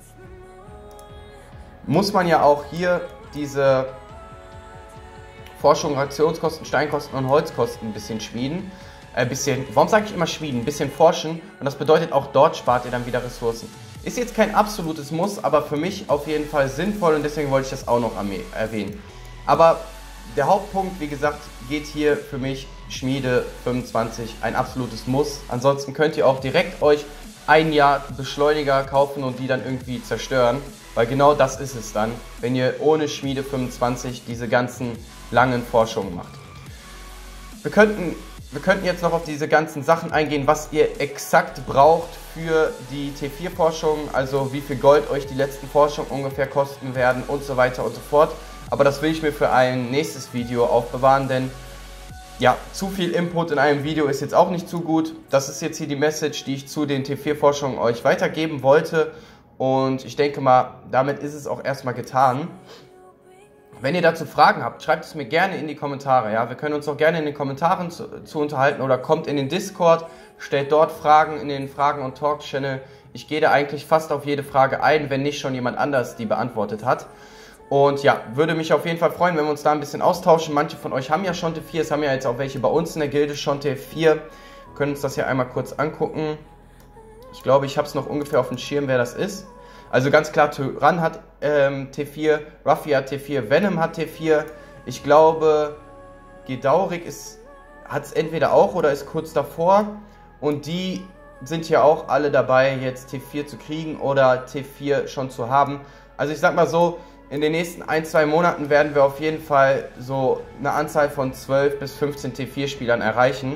muss man ja auch hier diese Forschung, Rationskosten, Steinkosten und Holzkosten ein bisschen schmieden. Ein bisschen, warum sage ich immer schmieden? Ein bisschen forschen. Und das bedeutet, auch dort spart ihr dann wieder Ressourcen. Ist jetzt kein absolutes Muss, aber für mich auf jeden Fall sinnvoll und deswegen wollte ich das auch noch erwähnen. Aber der Hauptpunkt, wie gesagt, geht hier für mich Schmiede fünfundzwanzig, ein absolutes Muss. Ansonsten könnt ihr auch direkt euch ein Jahr Beschleuniger kaufen und die dann irgendwie zerstören, weil genau das ist es dann, wenn ihr ohne Schmiede fünfundzwanzig diese ganzen langen Forschungen macht. Wir könnten, wir könnten jetzt noch auf diese ganzen Sachen eingehen, was ihr exakt braucht für die T vier Forschung, also wie viel Gold euch die letzten Forschungen ungefähr kosten werden und so weiter und so fort. Aber das will ich mir für ein nächstes Video aufbewahren, denn ja, zu viel Input in einem Video ist jetzt auch nicht zu gut. Das ist jetzt hier die Message, die ich zu den T vier Forschungen euch weitergeben wollte. Und ich denke mal, damit ist es auch erstmal getan. Wenn ihr dazu Fragen habt, schreibt es mir gerne in die Kommentare. Ja? Wir können uns auch gerne in den Kommentaren zu, zu unterhalten oder kommt in den Discord, stellt dort Fragen in den Fragen- und Talk-Channel. Ich gehe da eigentlich fast auf jede Frage ein, wenn nicht schon jemand anders die beantwortet hat. Und ja, würde mich auf jeden Fall freuen, wenn wir uns da ein bisschen austauschen. Manche von euch haben ja schon T vier, es haben ja jetzt auch welche bei uns in der Gilde schon T vier. Wir können uns das ja einmal kurz angucken. Ich glaube, ich habe es noch ungefähr auf dem Schirm, wer das ist. Also ganz klar, Tyrann hat ähm, T vier, Ruffy hat T vier, Venom hat T vier. Ich glaube, Gedaurik hat es entweder auch oder ist kurz davor. Und die sind ja auch alle dabei, jetzt T vier zu kriegen oder T vier schon zu haben. Also ich sag mal so, in den nächsten ein, zwei Monaten werden wir auf jeden Fall so eine Anzahl von zwölf bis fünfzehn T vier Spielern erreichen.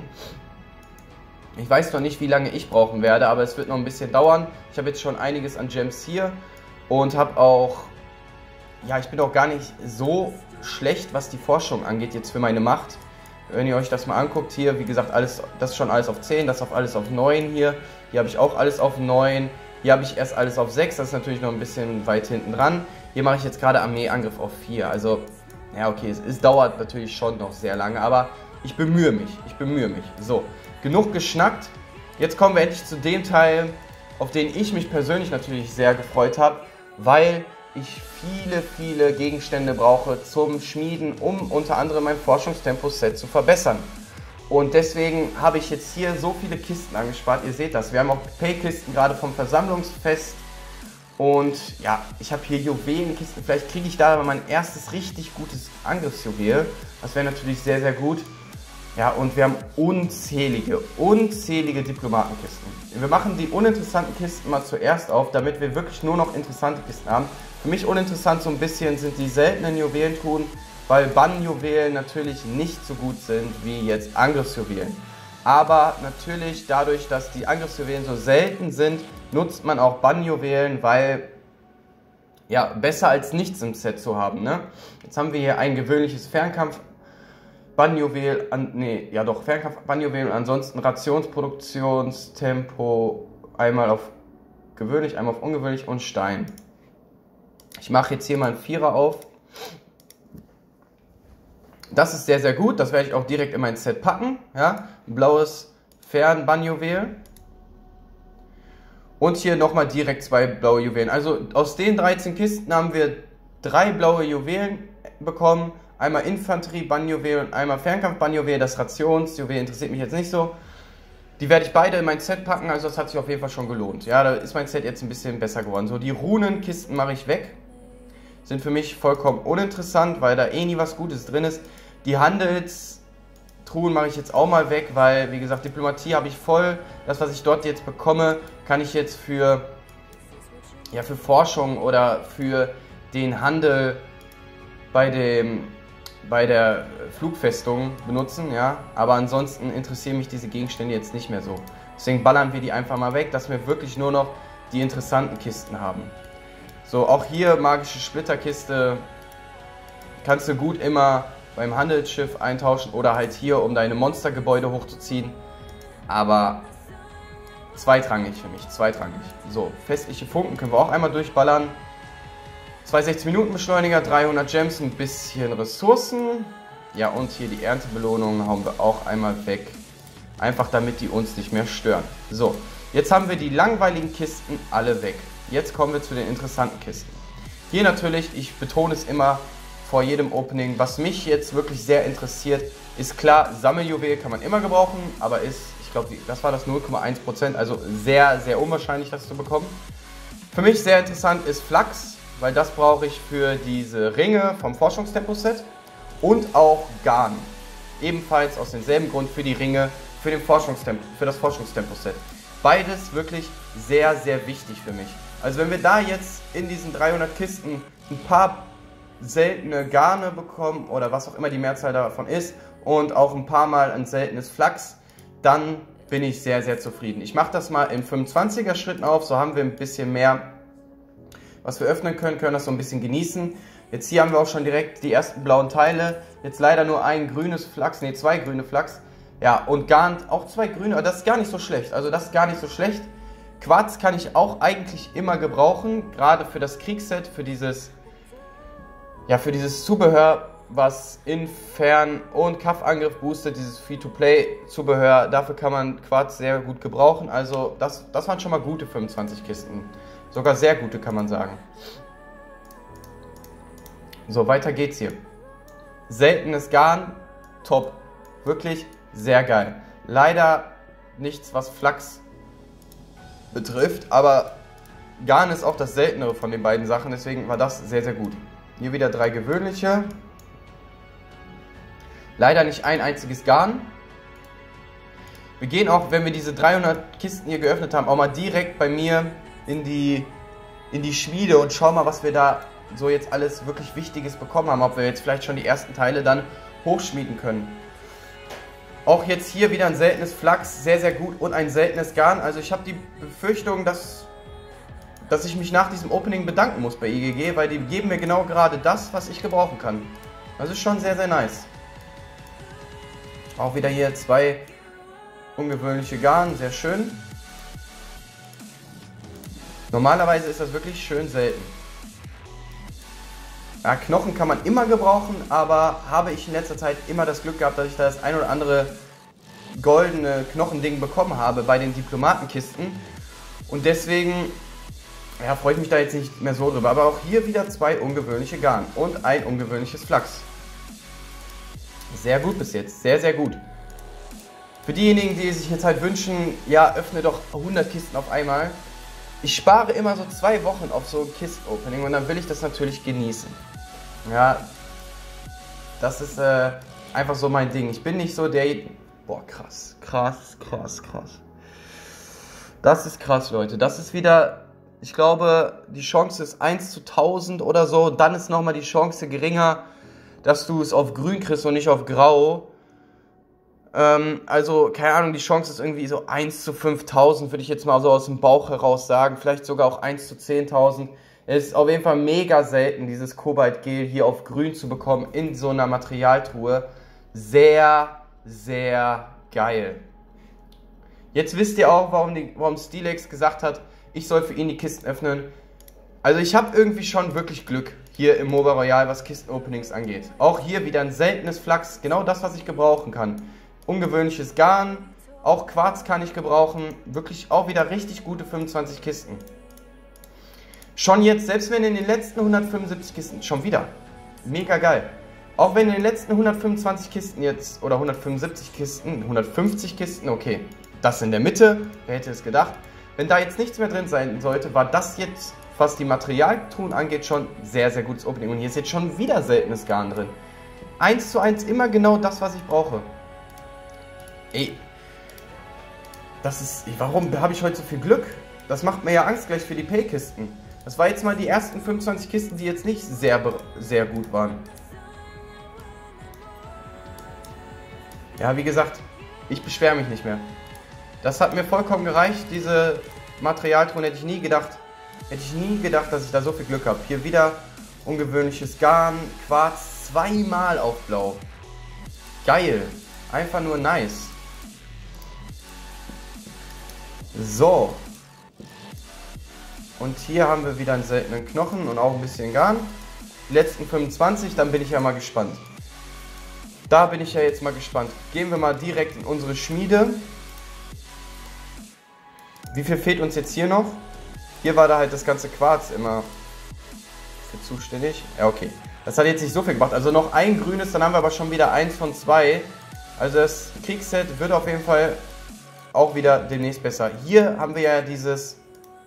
Ich weiß noch nicht, wie lange ich brauchen werde, aber es wird noch ein bisschen dauern. Ich habe jetzt schon einiges an Gems hier und habe auch, ja, ich bin auch gar nicht so schlecht, was die Forschung angeht, jetzt für meine Macht. Wenn ihr euch das mal anguckt, hier, wie gesagt, alles, das ist schon alles auf zehn, das auf alles auf neun hier. Hier habe ich auch alles auf neun. Hier habe ich erst alles auf sechs, das ist natürlich noch ein bisschen weit hinten dran. Hier mache ich jetzt gerade Armeeangriff auf vier. Also, ja okay, es, es dauert natürlich schon noch sehr lange, aber ich bemühe mich, ich bemühe mich. So, genug geschnackt. Jetzt kommen wir endlich zu dem Teil, auf den ich mich persönlich natürlich sehr gefreut habe, weil ich viele, viele Gegenstände brauche zum Schmieden, um unter anderem mein Forschungstempo-Set zu verbessern. Und deswegen habe ich jetzt hier so viele Kisten angespart. Ihr seht das, wir haben auch Pay-Kisten gerade vom Versammlungsfest. Und ja, ich habe hier Juwelenkisten. Vielleicht kriege ich da mein erstes richtig gutes Angriffsjuwel. Das wäre natürlich sehr, sehr gut. Ja, und wir haben unzählige, unzählige Diplomatenkisten. Wir machen die uninteressanten Kisten mal zuerst auf, damit wir wirklich nur noch interessante Kisten haben. Für mich uninteressant so ein bisschen sind die seltenen Juwelentruhen, weil Bannjuwelen natürlich nicht so gut sind wie jetzt Angriffsjuwelen. Aber natürlich dadurch, dass die Angriffsjuwelen so selten sind, nutzt man auch Bannjuwelen, weil ja, besser als nichts im Set zu haben. Ne? Jetzt haben wir hier ein gewöhnliches Fernkampf Bannjuwel, an, nee, ja doch, Fernkampf Bannjuwel und ansonsten Rationsproduktionstempo einmal auf gewöhnlich, einmal auf ungewöhnlich und Stein. Ich mache jetzt hier mal einen Vierer auf. Das ist sehr, sehr gut. Das werde ich auch direkt in mein Set packen. Ja? Ein blaues Fern-Bannjuwel. Und hier nochmal direkt zwei blaue Juwelen. Also aus den dreizehn Kisten haben wir drei blaue Juwelen bekommen. Einmal Infanterie-Bannjuwel und einmal Fernkampf-Bannjuwel. Das Rationsjuwel interessiert mich jetzt nicht so. Die werde ich beide in mein Set packen. Also das hat sich auf jeden Fall schon gelohnt. Ja, da ist mein Set jetzt ein bisschen besser geworden. So, die Runenkisten mache ich weg. Sind für mich vollkommen uninteressant, weil da eh nie was Gutes drin ist. Die Handelstruhen mache ich jetzt auch mal weg, weil, wie gesagt, Diplomatie habe ich voll. Das, was ich dort jetzt bekomme, kann ich jetzt für, ja, für Forschung oder für den Handel bei, dem, bei der Flugfestung benutzen. Ja? Aber ansonsten interessieren mich diese Gegenstände jetzt nicht mehr so. Deswegen ballern wir die einfach mal weg, dass wir wirklich nur noch die interessanten Kisten haben. So, auch hier magische Splitterkiste kannst du gut immer beim Handelsschiff eintauschen oder halt hier, um deine Monstergebäude hochzuziehen. Aber zweitrangig für mich, zweitrangig. So, festliche Funken können wir auch einmal durchballern. zwei sechzig Minuten Beschleuniger, dreihundert Gems, ein bisschen Ressourcen. Ja, und hier die Erntebelohnungen hauen wir auch einmal weg. Einfach damit die uns nicht mehr stören. So, jetzt haben wir die langweiligen Kisten alle weg. Jetzt kommen wir zu den interessanten Kisten. Hier natürlich, ich betone es immer vor jedem Opening, was mich jetzt wirklich sehr interessiert, ist klar, Sammeljuwel kann man immer gebrauchen, aber ist, ich glaube, das war das null Komma eins Prozent, also sehr, sehr unwahrscheinlich, das zu bekommen. Für mich sehr interessant ist Flachs, weil das brauche ich für diese Ringe vom Forschungstempo-Set und auch Garn. Ebenfalls aus demselben Grund für die Ringe für, den Forschungstempo, für das Forschungstempo-Set. Beides wirklich sehr, sehr wichtig für mich. Also wenn wir da jetzt in diesen dreihundert Kisten ein paar seltene Garne bekommen oder was auch immer die Mehrzahl davon ist und auch ein paar Mal ein seltenes Flachs, dann bin ich sehr, sehr zufrieden. Ich mache das mal in fünfundzwanziger Schritten auf, so haben wir ein bisschen mehr, was wir öffnen können, können das so ein bisschen genießen. Jetzt hier haben wir auch schon direkt die ersten blauen Teile. Jetzt leider nur ein grünes Flachs, ne, zwei grüne Flachs. Ja, und Garn auch zwei grüne, aber das ist gar nicht so schlecht. Also das ist gar nicht so schlecht. Quarz kann ich auch eigentlich immer gebrauchen, gerade für das Kriegsset, für dieses, ja, für dieses Zubehör, was in Fern- und Kampfangriff boostet, dieses Free-to-Play-Zubehör. Dafür kann man Quarz sehr gut gebrauchen. Also das, das waren schon mal gute fünfundzwanzig Kisten. Sogar sehr gute, kann man sagen. So, weiter geht's hier. Seltenes Garn, top. Wirklich sehr geil. Leider nichts, was Flachs betrifft, aber Garn ist auch das seltenere von den beiden Sachen, deswegen war das sehr, sehr gut. Hier wieder drei gewöhnliche. Leider nicht ein einziges Garn. Wir gehen auch, wenn wir diese dreihundert Kisten hier geöffnet haben, auch mal direkt bei mir in die, in die Schmiede und schauen mal, was wir da so jetzt alles wirklich Wichtiges bekommen haben. Ob wir jetzt vielleicht schon die ersten Teile dann hochschmieden können. Auch jetzt hier wieder ein seltenes Flachs, sehr, sehr gut, und ein seltenes Garn. Also ich habe die Befürchtung, dass, dass ich mich nach diesem Opening bedanken muss bei I G G, weil die geben mir genau gerade das, was ich gebrauchen kann. Das ist schon sehr, sehr nice. Auch wieder hier zwei ungewöhnliche Garn, sehr schön. Normalerweise ist das wirklich schön selten. Ja, Knochen kann man immer gebrauchen, aber habe ich in letzter Zeit immer das Glück gehabt, dass ich da das ein oder andere goldene Knochending bekommen habe bei den Diplomatenkisten. Und deswegen, ja, freue ich mich da jetzt nicht mehr so drüber. Aber auch hier wieder zwei ungewöhnliche Garn und ein ungewöhnliches Flachs. Sehr gut bis jetzt, sehr, sehr gut. Für diejenigen, die sich jetzt halt wünschen, ja, öffne doch hundert Kisten auf einmal. Ich spare immer so zwei Wochen auf so ein Kist-Opening und dann will ich das natürlich genießen. Ja, das ist äh, einfach so mein Ding. Ich bin nicht so der... Boah, krass, krass, krass, krass. Das ist krass, Leute. Das ist wieder, ich glaube, die Chance ist eins zu tausend oder so. Dann ist nochmal die Chance geringer, dass du es auf grün kriegst und nicht auf grau. Ähm, also, keine Ahnung, die Chance ist irgendwie so eins zu fünftausend, würde ich jetzt mal so aus dem Bauch heraus sagen. Vielleicht sogar auch eins zu zehntausend. Es ist auf jeden Fall mega selten, dieses Kobaltgel hier auf grün zu bekommen in so einer Materialtruhe. Sehr, sehr geil. Jetzt wisst ihr auch, warum, die, warum Steelex gesagt hat, ich soll für ihn die Kisten öffnen. Also ich habe irgendwie schon wirklich Glück hier im MOBA Royal, was Kisten-Openings angeht. Auch hier wieder ein seltenes Flachs, genau das, was ich gebrauchen kann. Ungewöhnliches Garn, auch Quarz kann ich gebrauchen. Wirklich auch wieder richtig gute fünfundzwanzig Kisten. Schon jetzt, selbst wenn in den letzten hundertfünfundsiebzig Kisten, schon wieder, mega geil. Auch wenn in den letzten hundertfünfundzwanzig Kisten jetzt, oder hundertfünfundsiebzig Kisten, hundertfünfzig Kisten, okay, das in der Mitte, wer hätte es gedacht. Wenn da jetzt nichts mehr drin sein sollte, war das jetzt, was die Materialtruhen angeht, schon sehr, sehr gutes Opening. Und hier ist jetzt schon wieder seltenes Garn drin. Eins zu eins immer genau das, was ich brauche. Ey, das ist, warum habe ich heute so viel Glück? Das macht mir ja Angst gleich für die Pay-Kisten. Das war jetzt mal die ersten fünfundzwanzig Kisten, die jetzt nicht sehr, sehr gut waren. Ja, wie gesagt, ich beschwere mich nicht mehr. Das hat mir vollkommen gereicht. Diese Materialtruhen hätte ich nie gedacht, hätte ich nie gedacht, dass ich da so viel Glück habe. Hier wieder ungewöhnliches Garn, Quarz, zweimal auf Blau. Geil. Einfach nur nice. So. Und hier haben wir wieder einen seltenen Knochen und auch ein bisschen Garn. Die letzten fünfundzwanzig, dann bin ich ja mal gespannt. Da bin ich ja jetzt mal gespannt. Gehen wir mal direkt in unsere Schmiede. Wie viel fehlt uns jetzt hier noch? Hier war da halt das ganze Quarz immer für zuständig. Ja, okay. Das hat jetzt nicht so viel gemacht. Also noch ein grünes, dann haben wir aber schon wieder eins von zwei. Also das Kriegsset wird auf jeden Fall auch wieder demnächst besser. Hier haben wir ja dieses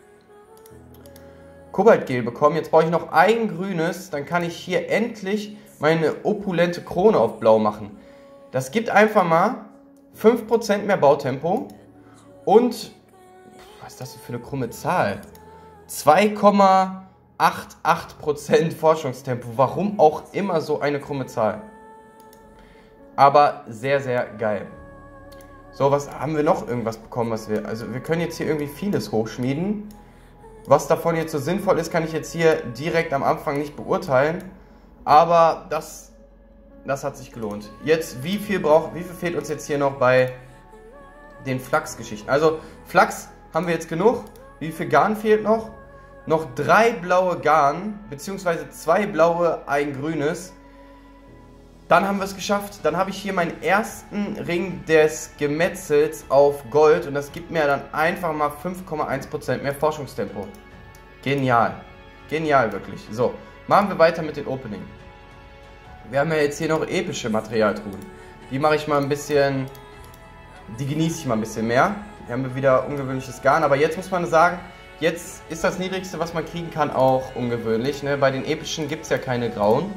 Kobaltgel bekommen. Jetzt brauche ich noch ein grünes, dann kann ich hier endlich meine opulente Krone auf Blau machen. Das gibt einfach mal fünf Prozent mehr Bautempo und, was ist das für eine krumme Zahl? zwei Komma achtundachtzig Prozent Forschungstempo. Warum auch immer so eine krumme Zahl. Aber sehr, sehr geil. So, was haben wir noch irgendwas bekommen, was wir, also wir können jetzt hier irgendwie vieles hochschmieden. Was davon jetzt so sinnvoll ist, kann ich jetzt hier direkt am Anfang nicht beurteilen. Aber das, das hat sich gelohnt. Jetzt, wie viel braucht, wie viel fehlt uns jetzt hier noch bei den Flachs-Geschichten? Also, Flachs haben wir jetzt genug. Wie viel Garn fehlt noch? Noch drei blaue Garn, beziehungsweise zwei blaue, ein grünes. Dann haben wir es geschafft. Dann habe ich hier meinen ersten Ring des Gemetzels auf Gold. Und das gibt mir dann einfach mal fünf Komma eins Prozent mehr Forschungstempo. Genial. Genial, wirklich. So, machen wir weiter mit den Opening. Wir haben ja jetzt hier noch epische Materialtruhen. Die mache ich mal ein bisschen... Die genieße ich mal ein bisschen mehr. Hier haben wir wieder ungewöhnliches Garn. Aber jetzt muss man sagen, jetzt ist das Niedrigste, was man kriegen kann, auch ungewöhnlich. Ne? Bei den epischen gibt es ja keine grauen.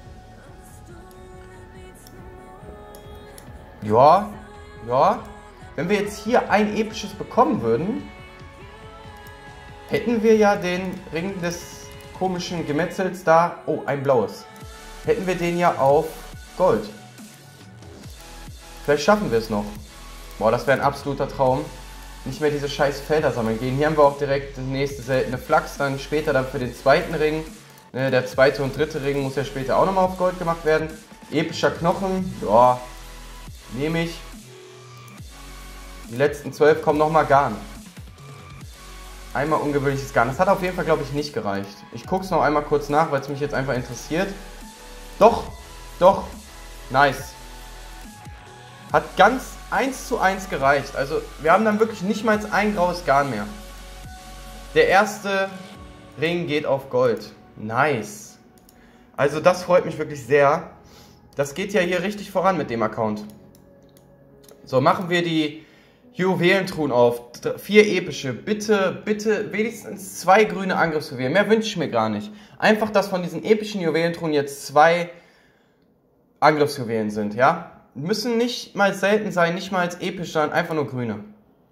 Ja, ja. Wenn wir jetzt hier ein episches bekommen würden, hätten wir ja den Ring des komischen Gemetzels da. Oh, ein blaues. Hätten wir den ja auf Gold. Vielleicht schaffen wir es noch. Boah, das wäre ein absoluter Traum. Nicht mehr diese scheiß Felder sammeln gehen. Hier haben wir auch direkt das nächste seltene Flachs. Dann später dann für den zweiten Ring. Der zweite und dritte Ring muss ja später auch nochmal auf Gold gemacht werden. Epischer Knochen. Ja. Nehme ich. Die letzten zwölf kommen nochmal Garn. Einmal ungewöhnliches Garn. Das hat auf jeden Fall, glaube ich, nicht gereicht. Ich gucke es noch einmal kurz nach, weil es mich jetzt einfach interessiert. Doch, doch. Nice. Hat ganz eins zu eins gereicht. Also wir haben dann wirklich nicht mal ein graues Garn mehr. Der erste Ring geht auf Gold. Nice. Also das freut mich wirklich sehr. Das geht ja hier richtig voran mit dem Account. So, machen wir die Juwelentruhen auf. Vier epische. Bitte, bitte wenigstens zwei grüne Angriffsjuwelen. Mehr wünsche ich mir gar nicht. Einfach, dass von diesen epischen Juwelentruhen jetzt zwei Angriffsjuwelen sind, ja? Müssen nicht mal selten sein, nicht mal als episch sein, einfach nur grüne.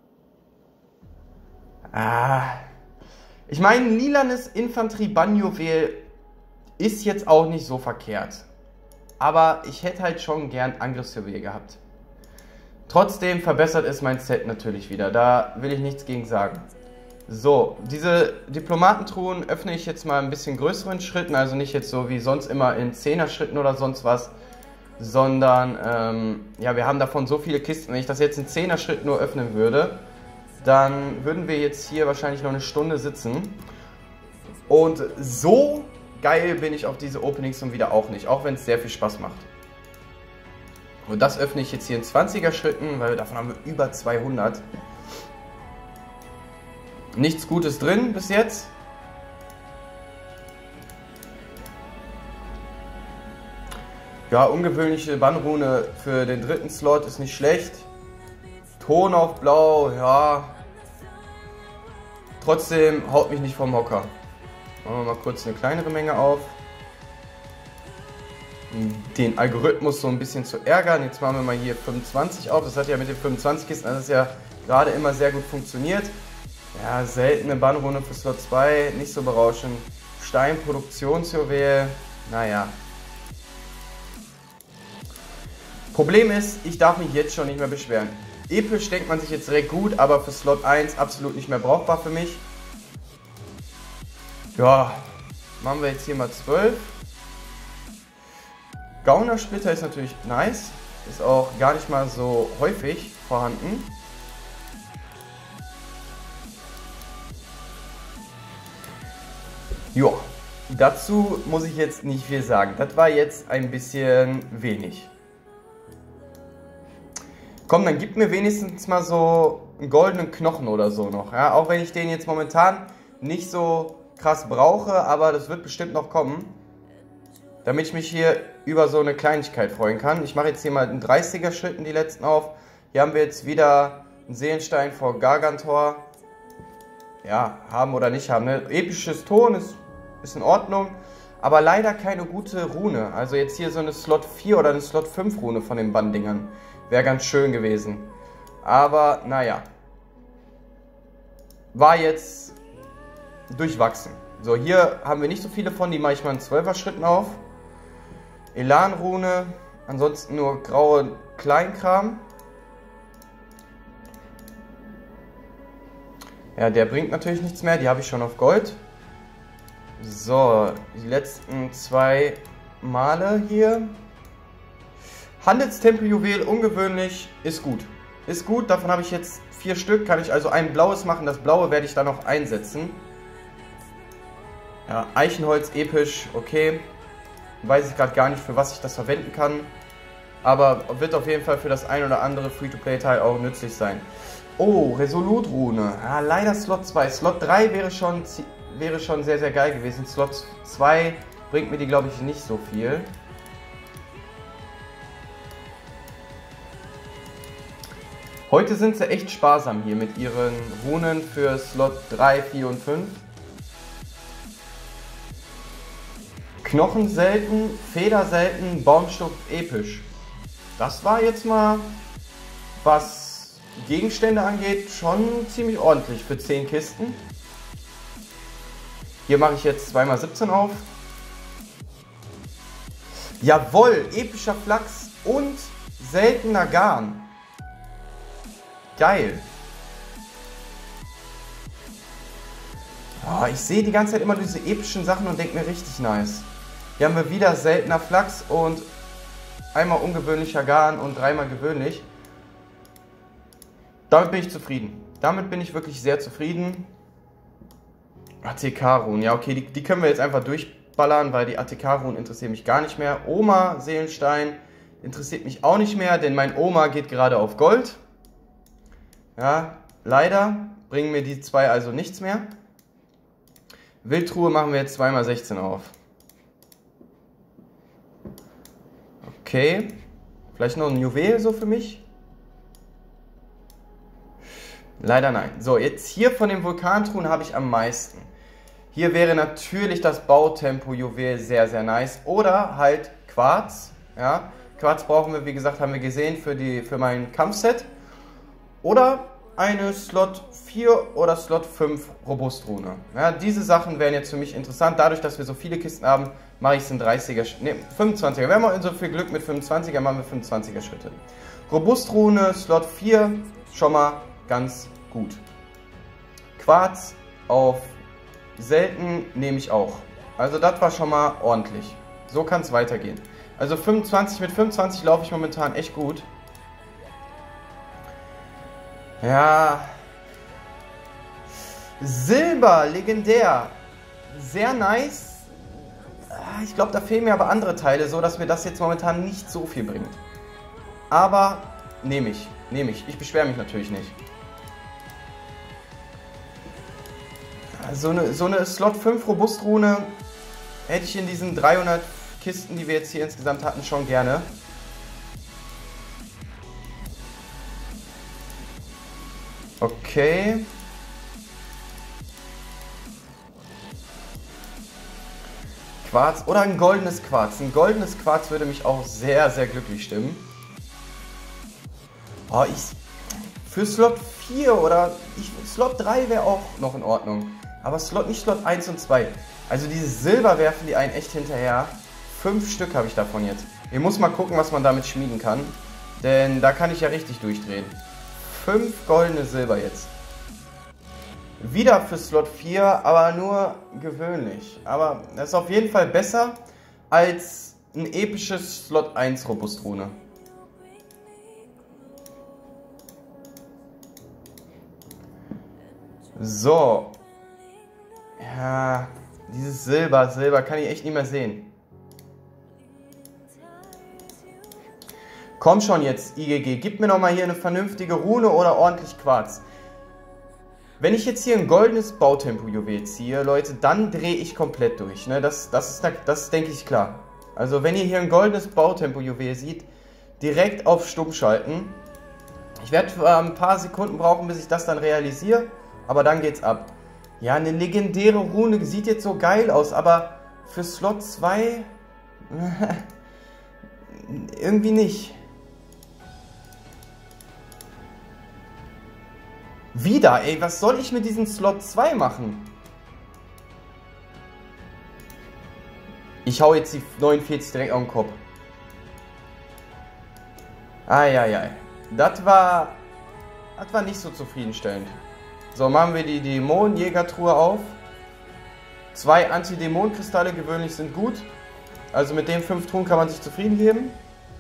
Ah. Ich meine, lilanes Infanterie-Bannjuwel ist jetzt auch nicht so verkehrt. Aber ich hätte halt schon gern Angriffsjuwel gehabt. Trotzdem verbessert es mein Set natürlich wieder. Da will ich nichts gegen sagen. So, diese Diplomatentruhen öffne ich jetzt mal ein bisschen größeren Schritten. Also nicht jetzt so wie sonst immer in zehner Schritten oder sonst was. Sondern, ähm, ja, wir haben davon so viele Kisten. Wenn ich das jetzt in zehner Schritten nur öffnen würde, dann würden wir jetzt hier wahrscheinlich noch eine Stunde sitzen. Und so geil bin ich auf diese Openings nun wieder auch nicht. Auch wenn es sehr viel Spaß macht. Und das öffne ich jetzt hier in zwanziger Schritten, weil davon haben wir über zweihundert. Nichts Gutes drin bis jetzt. Ja, ungewöhnliche Bannrune für den dritten Slot ist nicht schlecht. Ton auf Blau, ja. Trotzdem haut mich nicht vom Hocker. Machen wir mal kurz eine kleinere Menge auf. Den Algorithmus so ein bisschen zu ärgern. Jetzt machen wir mal hier fünfundzwanzig auf. Das hat ja mit den fünfundzwanzig Kisten, das ist ja gerade immer sehr gut funktioniert. Ja, seltene Bannrune für Slot zwei, nicht so berauschend. Steinproduktionsjuwel, naja. Problem ist, ich darf mich jetzt schon nicht mehr beschweren. Episch denkt man sich jetzt direkt gut, aber für Slot eins absolut nicht mehr brauchbar für mich. Ja, machen wir jetzt hier mal zwölf. Gaunersplitter ist natürlich nice. Ist auch gar nicht mal so häufig vorhanden. Ja, dazu muss ich jetzt nicht viel sagen. Das war jetzt ein bisschen wenig. Komm, dann gib mir wenigstens mal so einen goldenen Knochen oder so noch. Ja? Auch wenn ich den jetzt momentan nicht so krass brauche, aber das wird bestimmt noch kommen. Damit ich mich hier über so eine Kleinigkeit freuen kann. Ich mache jetzt hier mal in dreißiger Schritten die letzten auf. Hier haben wir jetzt wieder einen Seelenstein vor Gargantor. Ja, haben oder nicht haben. Ne? Episches Ton ist, ist in Ordnung. Aber leider keine gute Rune. Also jetzt hier so eine Slot vier oder eine Slot fünf Rune von den Banddingern. Wäre ganz schön gewesen. Aber naja. War jetzt durchwachsen. So, hier haben wir nicht so viele von. Die mache ich mal in zwölfer Schritten auf. Elan-Rune. Ansonsten nur graue Kleinkram. Ja, der bringt natürlich nichts mehr. Die habe ich schon auf Gold. So, die letzten zwei Male hier. Handelstempeljuwel, ungewöhnlich, ist gut. Ist gut, davon habe ich jetzt vier Stück, kann ich also ein blaues machen. Das blaue werde ich dann noch einsetzen. Ja, Eichenholz, episch, okay. Weiß ich gerade gar nicht, für was ich das verwenden kann. Aber wird auf jeden Fall für das ein oder andere Free-to-Play-Teil auch nützlich sein. Oh, Resolut-Rune. Ah, leider Slot zwei. Slot drei wäre schon, wäre schon sehr, sehr geil gewesen. Slot zwei bringt mir die, glaube ich, nicht so viel. Heute sind sie echt sparsam hier mit ihren Runen für Slot drei, vier und fünf. Knochen selten, Feder selten, Baumstumpf episch. Das war jetzt mal, was Gegenstände angeht, schon ziemlich ordentlich für zehn Kisten. Hier mache ich jetzt zwei mal siebzehn auf. Jawohl, epischer Flachs und seltener Garn. Geil. Oh, ich sehe die ganze Zeit immer diese epischen Sachen und denke mir richtig nice. Hier haben wir wieder seltener Flachs und einmal ungewöhnlicher Garn und dreimal gewöhnlich. Damit bin ich zufrieden. Damit bin ich wirklich sehr zufrieden. A T K-Runen. Ja, okay, die, die können wir jetzt einfach durchballern, weil die A T K-Runen interessieren mich gar nicht mehr. Oma Seelenstein interessiert mich auch nicht mehr, denn mein Oma geht gerade auf Gold. Ja, leider bringen mir die zwei also nichts mehr. Wildtruhe machen wir jetzt zwei mal sechzehn auf. Okay. Vielleicht noch ein Juwel so für mich? Leider nein. So, jetzt hier von den Vulkantruhen habe ich am meisten. Hier wäre natürlich das Bautempo-Juwel sehr, sehr nice. Oder halt Quarz. Ja, Quarz brauchen wir, wie gesagt, haben wir gesehen für, die, für mein Kampfset. Oder eine Slot vier oder Slot fünf Robustrune. Ja, diese Sachen wären jetzt für mich interessant. Dadurch, dass wir so viele Kisten haben, mache ich es in dreißiger, ne, fünfundzwanziger. Wir haben auch so viel Glück mit fünfundzwanziger, machen wir fünfundzwanziger Schritte. Robustrune, Slot vier, schon mal ganz gut. Quarz auf selten nehme ich auch. Also das war schon mal ordentlich. So kann es weitergehen. Also fünfundzwanzig, mit fünfundzwanzig laufe ich momentan echt gut. Ja. Silber, legendär. Sehr nice. Ich glaube, da fehlen mir aber andere Teile, so dass mir das jetzt momentan nicht so viel bringt. Aber nehme ich. Nehme ich. Ich beschwere mich natürlich nicht. So eine, so eine Slot fünf Robustrune hätte ich in diesen dreihundert Kisten, die wir jetzt hier insgesamt hatten, schon gerne. Okay. Quarz oder ein goldenes Quarz. Ein goldenes Quarz würde mich auch sehr, sehr glücklich stimmen. Oh, ich... Für Slot vier oder... Ich, Slot drei wäre auch noch in Ordnung. Aber Slot, nicht Slot eins und zwei. Also dieses Silber werfen die einen echt hinterher. Fünf Stück habe ich davon jetzt. Ich muss mal gucken, was man damit schmieden kann. Denn da kann ich ja richtig durchdrehen. Fünf goldene Silber jetzt. Wieder für Slot vier, aber nur gewöhnlich. Aber das ist auf jeden Fall besser als ein episches Slot eins Robustrune. So. Ja, dieses Silber, Silber kann ich echt nicht mehr sehen. Komm schon jetzt, I G G, gib mir noch mal hier eine vernünftige Rune oder ordentlich Quarz. Wenn ich jetzt hier ein goldenes Bautempo-Juwel ziehe, Leute, dann drehe ich komplett durch. Ne? Das, das, ist, das ist, denke ich, klar. Also wenn ihr hier ein goldenes Bautempo-Juwel seht, direkt auf Stumm schalten. Ich werde äh, ein paar Sekunden brauchen, bis ich das dann realisiere, aber dann geht's ab. Ja, eine legendäre Rune sieht jetzt so geil aus, aber für Slot zwei irgendwie nicht. Wieder, ey, was soll ich mit diesem Slot zwei machen? Ich hau jetzt die neunundvierzig direkt auf den Kopf. Eieiei. Das war... Das war nicht so zufriedenstellend. So, machen wir die Dämonenjägertruhe auf. Zwei Antidämonenkristalle gewöhnlich sind gut. Also mit den fünf Truhen kann man sich zufrieden geben.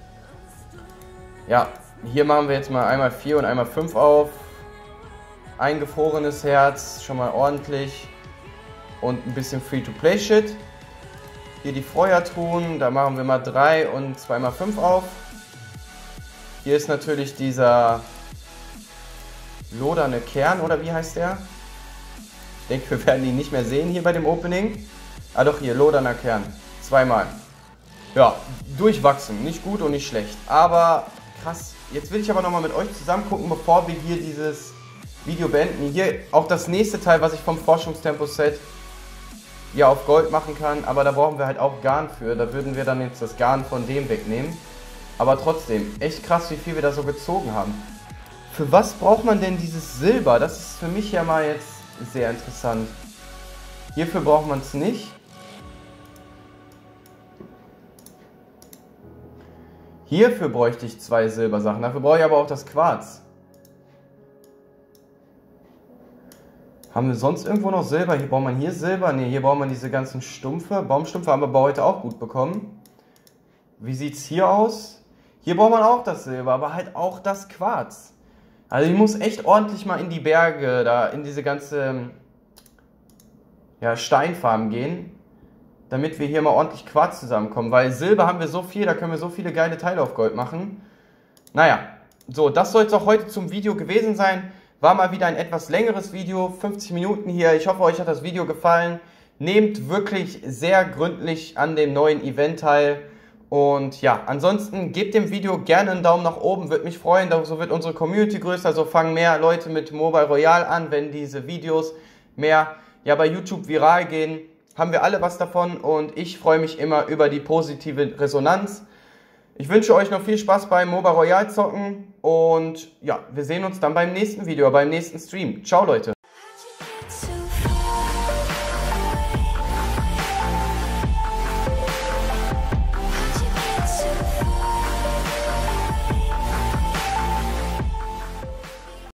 Ja, hier machen wir jetzt mal einmal vier und einmal fünf auf. Eingefrorenes Herz, schon mal ordentlich. Und ein bisschen Free-to-Play-Shit. Hier die Feuertruhen, da machen wir mal drei und zwei mal fünf auf. Hier ist natürlich dieser loderne Kern, oder wie heißt der? Ich denke, wir werden ihn nicht mehr sehen hier bei dem Opening. Ah doch, hier, loderner Kern. Zweimal. Ja, durchwachsen. Nicht gut und nicht schlecht. Aber krass. Jetzt will ich aber nochmal mit euch zusammen gucken, bevor wir hier dieses Video beenden. Hier auch das nächste Teil, was ich vom Forschungstempo-Set ja auf Gold machen kann. Aber da brauchen wir halt auch Garn für. Da würden wir dann jetzt das Garn von dem wegnehmen. Aber trotzdem, echt krass, wie viel wir da so gezogen haben. Für was braucht man denn dieses Silber? Das ist für mich ja mal jetzt sehr interessant. Hierfür braucht man es nicht. Hierfür bräuchte ich zwei Silbersachen. Dafür brauche ich aber auch das Quarz. Haben wir sonst irgendwo noch Silber? Hier braucht man hier Silber. Ne, hier braucht man diese ganzen Stumpfe. Baumstumpfe haben wir aber heute auch gut bekommen. Wie sieht es hier aus? Hier braucht man auch das Silber, aber halt auch das Quarz. Also ich muss echt ordentlich mal in die Berge, da in diese ganze ja, Steinfarm gehen, damit wir hier mal ordentlich Quarz zusammenkommen. Weil Silber haben wir so viel, da können wir so viele geile Teile auf Gold machen. Naja, so, das soll es auch heute zum Video gewesen sein. War mal wieder ein etwas längeres Video, fünfzig Minuten hier. Ich hoffe, euch hat das Video gefallen. Nehmt wirklich sehr gründlich an dem neuen Event teil. Und ja, ansonsten gebt dem Video gerne einen Daumen nach oben, würde mich freuen, so wird unsere Community größer, so fangen mehr Leute mit Mobile Royale an, wenn diese Videos mehr ja, bei YouTube viral gehen, haben wir alle was davon und ich freue mich immer über die positive Resonanz. Ich wünsche euch noch viel Spaß beim Mobile Royale zocken und ja, wir sehen uns dann beim nächsten Video, beim nächsten Stream. Ciao Leute!